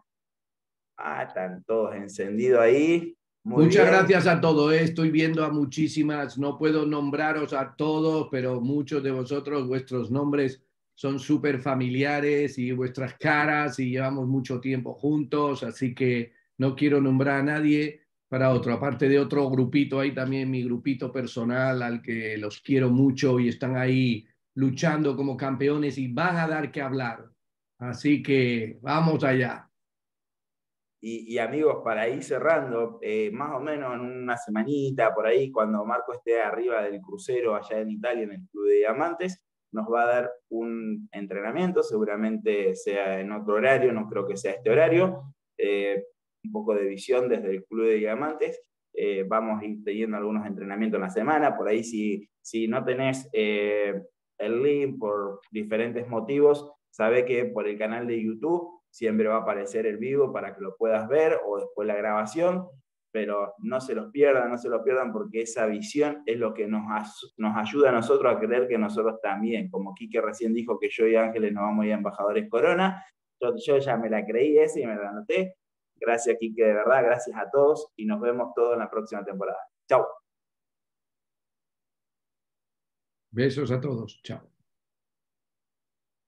Ah, están todos encendidos ahí, muy Muchas bien. gracias a todos. ¿eh? Estoy viendo a muchísimas, no puedo nombraros a todos, pero muchos de vosotros, vuestros nombres son súper familiares y vuestras caras y llevamos mucho tiempo juntos, así que no quiero nombrar a nadie para otro. Aparte de otro grupito, hay también mi grupito personal al que los quiero mucho y están ahí luchando como campeones y van a dar que hablar. Así que vamos allá. Y, y amigos, para ir cerrando, eh, más o menos en una semanita, por ahí, cuando Marco esté arriba del crucero allá en Italia, en el Club de Diamantes, nos va a dar un entrenamiento, seguramente sea en otro horario, no creo que sea este horario, eh, un poco de visión desde el Club de Diamantes. Eh, vamos a ir teniendo algunos entrenamientos en la semana, por ahí si, si no tenés eh, el link por diferentes motivos, sabe que por el canal de YouTube siempre va a aparecer el vivo para que lo puedas ver o después la grabación, pero no se los pierdan, no se lo pierdan porque esa visión es lo que nos, nos ayuda a nosotros a creer que nosotros también, como Quique recién dijo que yo y Ángeles nos vamos a ir a Embajadores Corona, yo, yo ya me la creí esa y me la anoté. Gracias, Quique, de verdad, gracias a todos y nos vemos todos en la próxima temporada. Chau. Besos a todos. Chao.